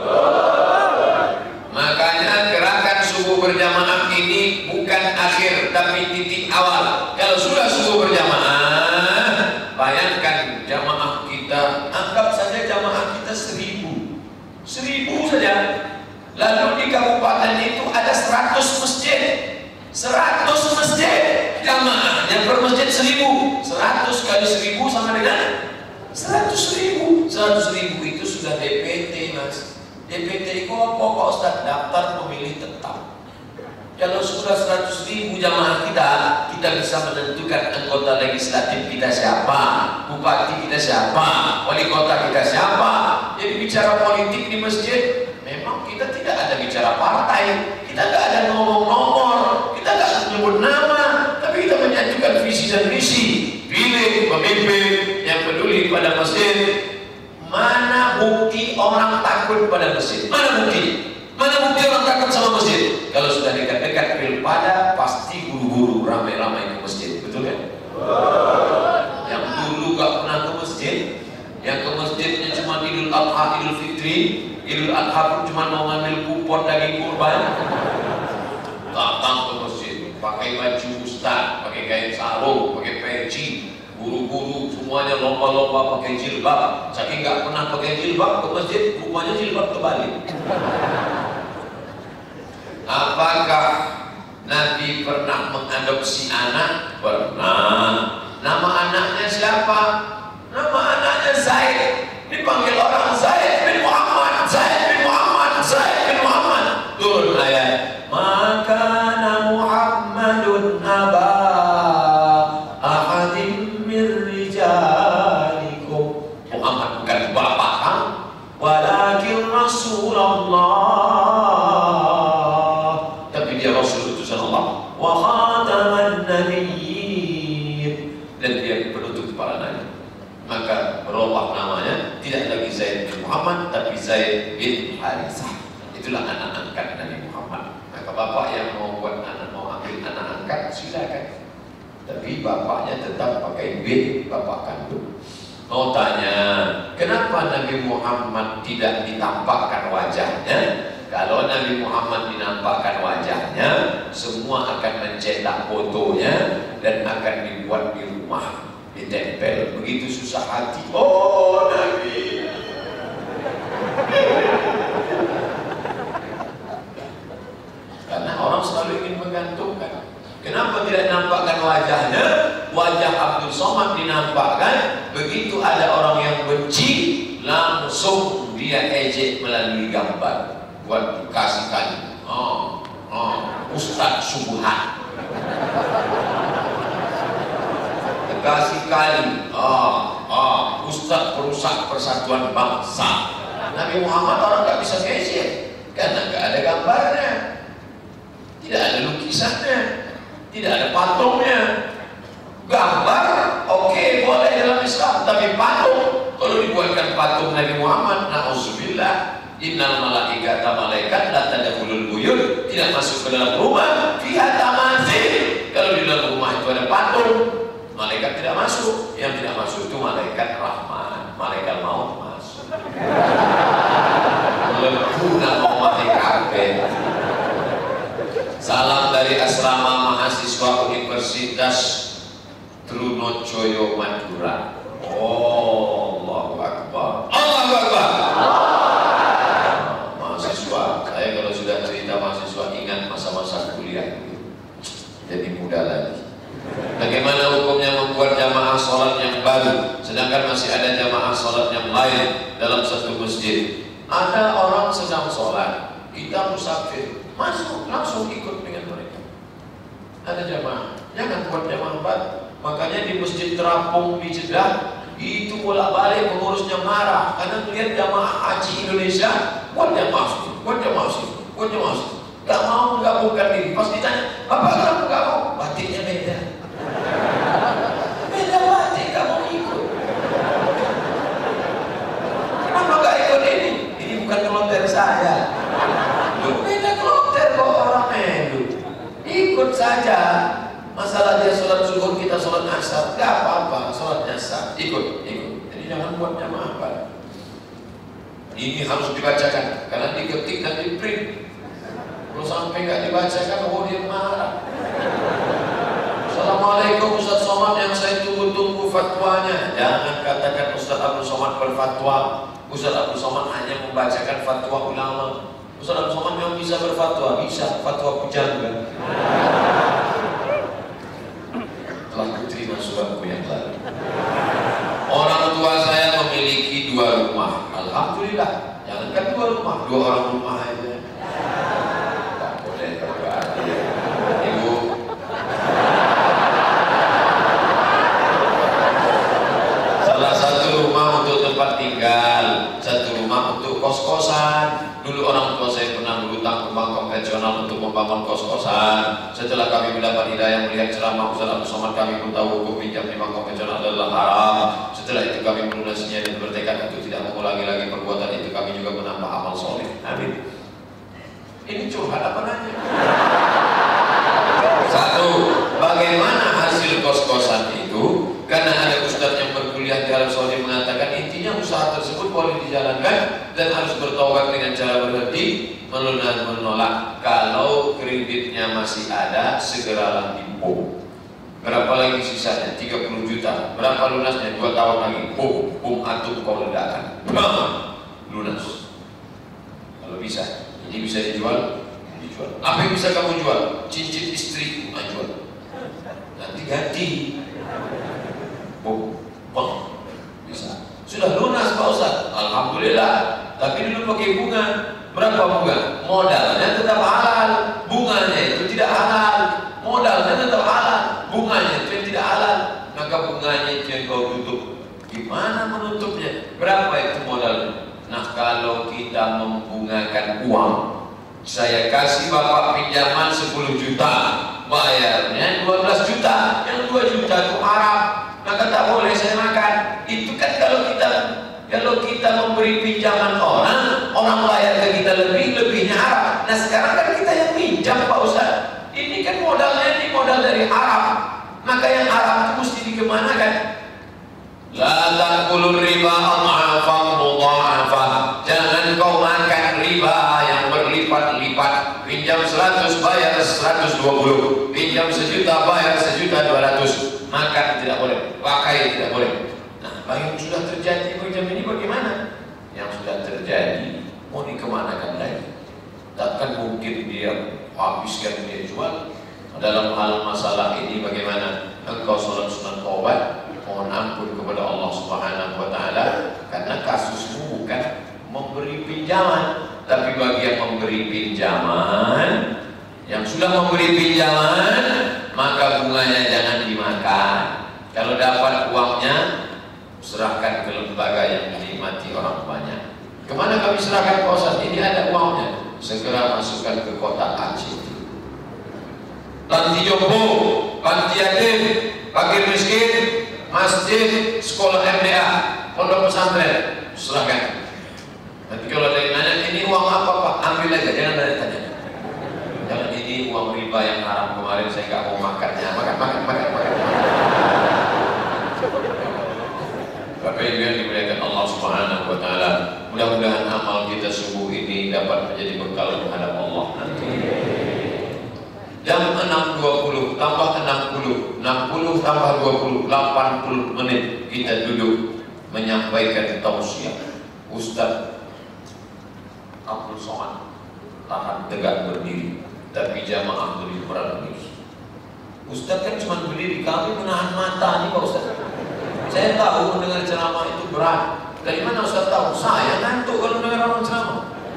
Makanya gerakan subuh berjamaah ini bukan akhir, tapi titik awal. Kalau sudah subuh berjamaah, bayangkan jamaah kita, anggap saja jamaah kita seribu, seribu saja. Lalu di kabupaten itu ada seratus masjid, seratus masjid, jamaah yang bermasjid seribu, seratus kali seribu sama dengan seratus ribu. Seratus ribu itu sudah D P T, mas. D P T itu apa Pak Ustaz? Daftar pemilih tetap. Kalau sudah seratus ribu jamaah kita, kita bisa menentukan anggota legislatif kita siapa, bupati kita siapa, wali kota kita siapa. Jadi bicara politik di masjid, memang kita tidak ada bicara partai, kita nggak ada nomor-nomor, kita nggak menyebut nama, tapi kita menyajikan visi dan misi. Pilih pemimpin yang peduli pada masjid. Mana bukti orang takut pada masjid? Mana bukti? Mana bukti orang takut sama masjid? Kalau sudah dekat-dekat pilkada, pasti buru-buru ramai-ramai ke masjid, betul kan? Yang dulu gak pernah ke masjid, yang ke masjidnya cuma Idul Adha, Idul Fitri, Idul Adha pun cuma mau ngambil kupon daging kurban, datang ke masjid, pakai baju ustaz, pakai kain sarung, pakai peci, buru-buru semuanya lomba-lomba pakai jilbab. Saking nggak pernah pakai jilbab ke masjid, rupanya jilbab terbalik. Apakah Nabi pernah mengadopsi anak? Pernah. Nama anaknya siapa? Nama anaknya Zaid. Dipanggil orang Zaid bin Muhammad, Zaid bin Muhammad, Zaid bin Muhammad. Turun ayat. Maka Muhammadun aba ahadim mir rijalikum. Muhammad bukan bapak kamu, wala wa khataman nabiyyin, dan dia penutup para nabi. Maka berubah namanya, tidak lagi Zaid bin Muhammad, tapi Zaid bin Harithah. Itulah anak angkat Nabi Muhammad. Maka bapak yang mau buat anak, mau ambil anak angkat, silakan. Tapi bapaknya tetap pakai bin, bapak kandung. Mau tanya, kenapa Nabi Muhammad tidak ditampakkan wajahnya? Kalau Nabi Muhammad dinampakkan wajahnya, semua akan mencetak fotonya dan akan dibuat di rumah, ditempel. Begitu susah hati, oh Nabi. Karena orang selalu ingin menggantungkan. Kenapa tidak dinampakkan wajahnya? Wajah Abdul Somad dinampakkan. Begitu ada orang yang benci, langsung dia ejek melalui gambar. Buat dikasihkan, oh, oh, Ustadz Subuhan, dikasih kali, oh, oh, Ustadz perusak persatuan bangsa. Nabi Muhammad orang nggak bisa ngejek karena nggak ada gambarnya, tidak ada lukisannya, tidak ada patungnya. Gambar, oke, okay, boleh dalam Islam, tapi patung, kalau dibuatkan patung Nabi Muhammad, na'udzubillah, innal malaikata malaikat la tadkhulul buyut, tidak masuk ke dalam rumah, fiha tamathil. Kalau di dalam rumah itu ada patung, malaikat tidak masuk. Yang tidak masuk itu malaikat rahman, malaikat maut masuk. Lebuna mau malaikat. Salam dari asrama mahasiswa Universitas Trunojoyo Madura. Oh, Allahu Akbar. Allahu Akbar. Mahasiswa, saya kalau sudah cerita mahasiswa ingat masa-masa kuliah itu. Jadi muda lagi. Bagaimana hukumnya membuat jamaah sholat yang baru, sedangkan masih ada jamaah sholat yang lain dalam satu masjid? Ada orang sedang sholat, kita musafir, masuk langsung ikut dengan mereka. Ada jamaah, jangan buat jamaah baru. Makanya di masjid terapung di Jeddah itu bolak-balik pengurusnya marah karena melihat jamaah haji Indonesia buat jamaah sih, buat jamaah sih, buat jamaah sih, gak mau menggabungkan diri. Pas ditanya, apa kamu gak mau? Batiknya beda, beda batik, gak mau ikut. Kenapa gak ikut ini? Ini bukan kelonter saya. Loh, beda kelonter kok orang Medan. Ikut saja. Masalah dia sholat zuhur, kita sholat asar, gak apa-apa, sholatnya sah, ikut, ikut. Jadi jangan buat jamaah baru. Ini harus dibacakan, karena diketik dan di print. Kalau sampai nggak dibacakan, oh dia marah. Assalamualaikum Ustaz Somad, yang saya tunggu-tunggu fatwanya. Jangan katakan Ustaz Abdul Somad berfatwa. Ustaz Abdul Somad hanya membacakan fatwa ulama. Ustaz Abdul Somad memang bisa berfatwa, bisa fatwa pujangga. Telah kuterima suratku yang lalu. Orang tua saya memiliki dua rumah. Alhamdulillah. Jangankan dua rumah, dua orang rumah aja. Tak boleh berarti. Ibu. Salah satu rumah untuk tempat tinggal, satu rumah untuk kos-kosan. Dulu orang tua saya pernah berhutang ke bank konvensional untuk membangun kos-kosan. Setelah kami mendapat hidayah melihat ceramah Ustaz Abdul Somad, kami pun tahu hukum pinjam di bank konvensional adalah haram. Setelah itu kami melunasinya dan bertekad untuk tidak mengulangi lagi perbuatan itu. Kami juga menambah amal soleh. Amin. Ini curhat apa nanya? Satu, bagaimana hasil kos-kosan itu? Karena ada ustadz yang berkuliah di Arab Saudi mengatakan intinya usaha tersebut boleh dijalankan dan harus bertobat dengan cara berhenti, melunak menolak. Kalau kreditnya masih ada, segeralah dibom. Berapa lagi sisanya? tiga puluh juta. Berapa lunasnya? dua tahun lagi. Bom, bom atom kau ledakan. Bam, lunas. Kalau bisa, ini bisa dijual, dijual. Apa yang bisa kamu jual? Cincin istriku, ah, jual. Nanti ganti. Bom, bom, bisa. Sudah lunas Pak Ustaz, alhamdulillah. Tapi dulu pakai bunga. Berapa bunga? Modalnya tetap halal, bunganya itu tidak halal. Modalnya tetap halal, bunganya itu yang tidak halal. Maka bunganya itu yang kau tutup. Gimana menutupnya? Berapa itu modalnya? Nah, kalau kita membungakan uang, saya kasih bapak pinjaman sepuluh juta, bayar memberi pinjaman orang, orang bayar ke kita lebih, lebihnya haram. Nah sekarang kan kita yang pinjam Pak Ustaz. Ini kan modalnya ini modal dari haram. Maka yang haram itu mesti dikemanakan? La ta'kulur riba adhafan mudha'afah. Jangan kau makan riba yang berlipat-lipat. Pinjam seratus bayar seratus dua puluh. Pinjam sejuta bayar sejuta dua ratus. Makan tidak boleh, pakai tidak boleh. Nah, yang sudah terjadi macam ini bagaimana? Yang sudah terjadi mau dikemanakan lagi? Takkan mungkin dia habiskan, dia jual. Dalam hal masalah ini bagaimana? Engkau sholat sunat taubat, mohon ampun kepada Allah Subhanahu wa taala, karena kasusmu bukan memberi pinjaman, tapi bagi yang memberi pinjaman, yang sudah memberi pinjaman, maka bunganya jangan dimakan. Kalau dapat uangnya, serahkan ke lembaga yang dinikmati orang banyak. Kemana kami serahkan kosan? Ini ada uangnya, segera masukkan ke kotak Aceh. Panti jompo, panti yatim, fakir miskin, masjid, sekolah M D A, pondok pesantren, serahkan. Nanti kalau ada yang nanya, ini uang apa Pak? Ambil aja, jangan ada tanya. Jangan, ini uang riba yang haram kemarin saya nggak mau makannya. Makan, makan, makan, makan. Bapak Ibu yang dimuliakan Allah Subhanahu wa taala, mudah-mudahan amal kita subuh ini dapat menjadi bekal menghadap Allah nanti. Jam enam dua puluh tambah enam puluh, enam puluh tambah dua puluh, delapan puluh menit kita duduk menyampaikan tausiah. Ustaz Abdul Somad tahan tegak berdiri, tapi jamaah lebih berat lagi. Ustaz kan cuma berdiri, kami menahan mata nih Pak Ustaz. Saya tahu mendengar ceramah itu berat. Dari mana Ustaz tahu? Saya ngantuk kalau mendengar orang ceramah.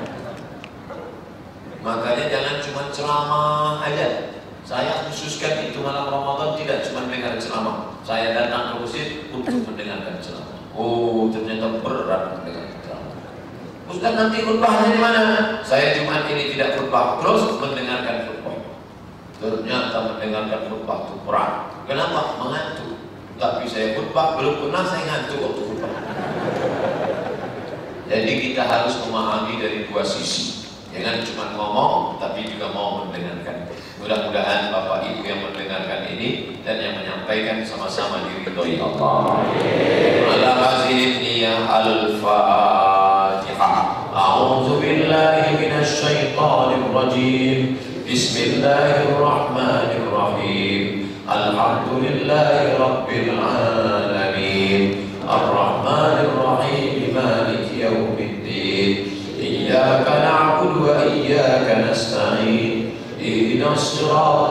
Makanya jangan cuma ceramah aja. Saya khususkan itu malam Ramadan tidak cuma mendengar ceramah. Saya datang ke masjid untuk mendengarkan ceramah. Oh, ternyata berat mendengar ceramah. Ustaz nanti khutbahnya di mana? Saya Jumat ini tidak khutbah, terus mendengarkan khutbah. Ternyata mendengarkan khutbah itu berat. Kenapa? Mengantuk. Tapi saya khutbah belum pernah saya ngantuk waktu khutbah. Jadi kita harus memahami dari dua sisi. Jangan cuma ngomong, tapi juga mau mendengarkan. Mudah-mudahan Bapak Ibu yang mendengarkan ini dan yang menyampaikan sama-sama diridhoi Allah. Ala hazin niyah al-Fatihah. A'udzu billahi minasy syaithanir rajim. Bismillahirrahmanirrahim. Alhamdulillahi rabbil alamin. Ar-Rahmanir Rahim. Maliki yaumiddin. إياك نعبد وإياك نستعين اهدنا الصراط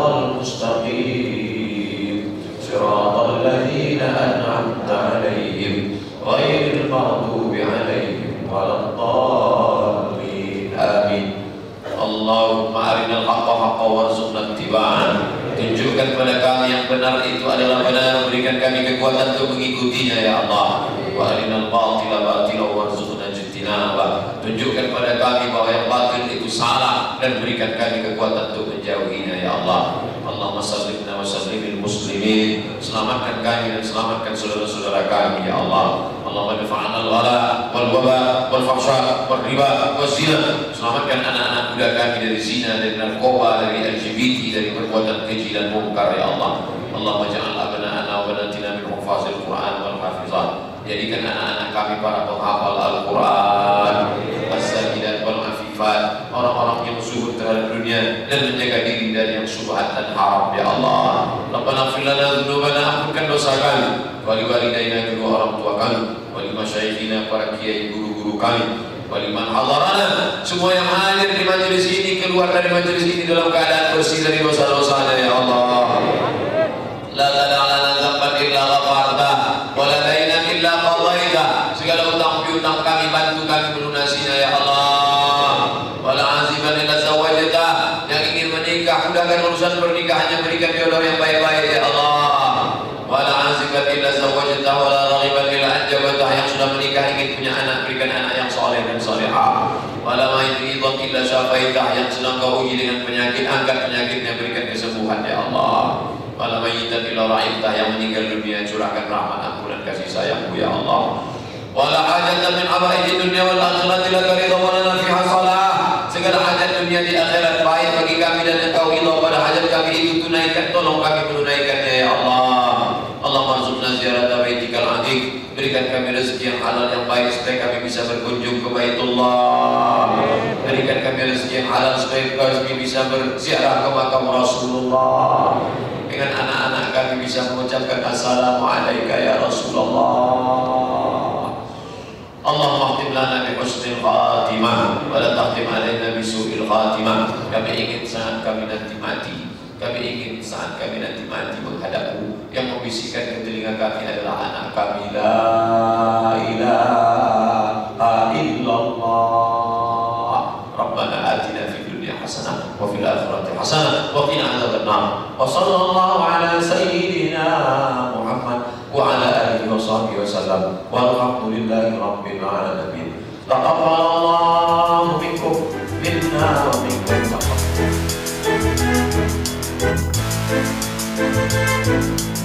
المستقيم صراط الذين أنعمت عليهم غير المغضوب عليهم ولا الضالين آمين. اللهم أرنا الحق حقا وارزقنا اتباعه. Tunjukkan kepada kami yang benar itu adalah benar, berikan kami kekuatan untuk mengikutinya ya Allah. Wa arinal batila batila warzuqna ijtinaba. Tunjukkan kepada kami bahwa yang batil itu salah dan berikan kami kekuatan untuk menjauhinya ya Allah. Allahumma sallimna wa sallimil muslimin. Selamatkan kami dan selamatkan saudara-saudara kami ya Allah. Allahumma dafa'na al-ghala wal waba wal fahsya wal riba wal zina. Selamatkan anak-anak muda kami dari zina, dari narkoba, dari L G B T, dari perbuatan keji dan mungkar ya Allah. Allahumma ja'al abna'ana wa banatina min hufazil Qur'an wal hafizat. Jadikan anak-anak kami para penghafal Al-Quran, as-sajidat wal afifat, orang-orang yang zuhud terhadap dunia dan menjaga diri dari yang syubhat dan haram ya Allah. Rabbana ighfir lana dzunubana, ampunkan dosa kami, wali walidaina, kedua orang tua kami, wali masyayikhina, para kiai guru-guru kami, wali man hadarana, semua yang hadir di majelis ini, keluar dari majelis ini dalam keadaan bersih dari dosa-dosanya ya Allah. La tad'a lana dzamban illa ghafartah wa la daynan illa qadaitah. Segala utang piutang kami bantu kami melunasinya ya Allah. Wa la aziban illa zawajtah. Yang ingin menikah mudahkan urusan pernikahannya, berikan jodoh yang baik-baik ya Allah. Wa la aziban illa zawajtah wa la raghiban illa anjabatah. Yang sudah menikah ingin punya anak, berikan anak yang soleh dan solehah. Wa la ma'idan illa syafaitah. Yang sedang kau uji dengan penyakit, angkat penyakitnya, berikan kesembuhan ya Allah. Wala mayyitan illa rahimtah. Yang meninggal dunia curahkan rahmat, ampunan, kasih sayangmu ya Allah. Wala hajatan min hawaiji dunya wal akhirati laka ridha wa lana fiha salah. Segala hajat dunia di akhirat baik bagi kami dan engkau ridha pada hajat kami itu tunaikan, tolong kami menunaikannya ya Allah. Allah marzuqna ziyarata baitikal atiq. Berikan kami rezeki yang halal yang baik supaya kami bisa berkunjung ke Baitullah. Berikan kami rezeki yang halal supaya kami bisa berziarah ke makam Rasulullah. Dengan anak-anak kami bisa mengucapkan Assalamualaikum ya Rasulullah. Allahumma khtim lana bi husnil khatimah wa la takhtim alaina bi su'il khatimah. Kami ingin saat kami nanti mati, kami ingin saat kami nanti mati menghadapmu, yang membisikkan ke telinga kami adalah anak kami, la ilaha illallah. Rabbana atina fid dunya hasanah wa fil akhirati hasanah wa qina adzabannar. Wa sallallahu ala sayyidina Muhammad wa ala alihi wa sahbihi wa sallam. Walhamdulillahi rabbil alamin. Taqabbalallahu minkum minna wa minkum. Thank you.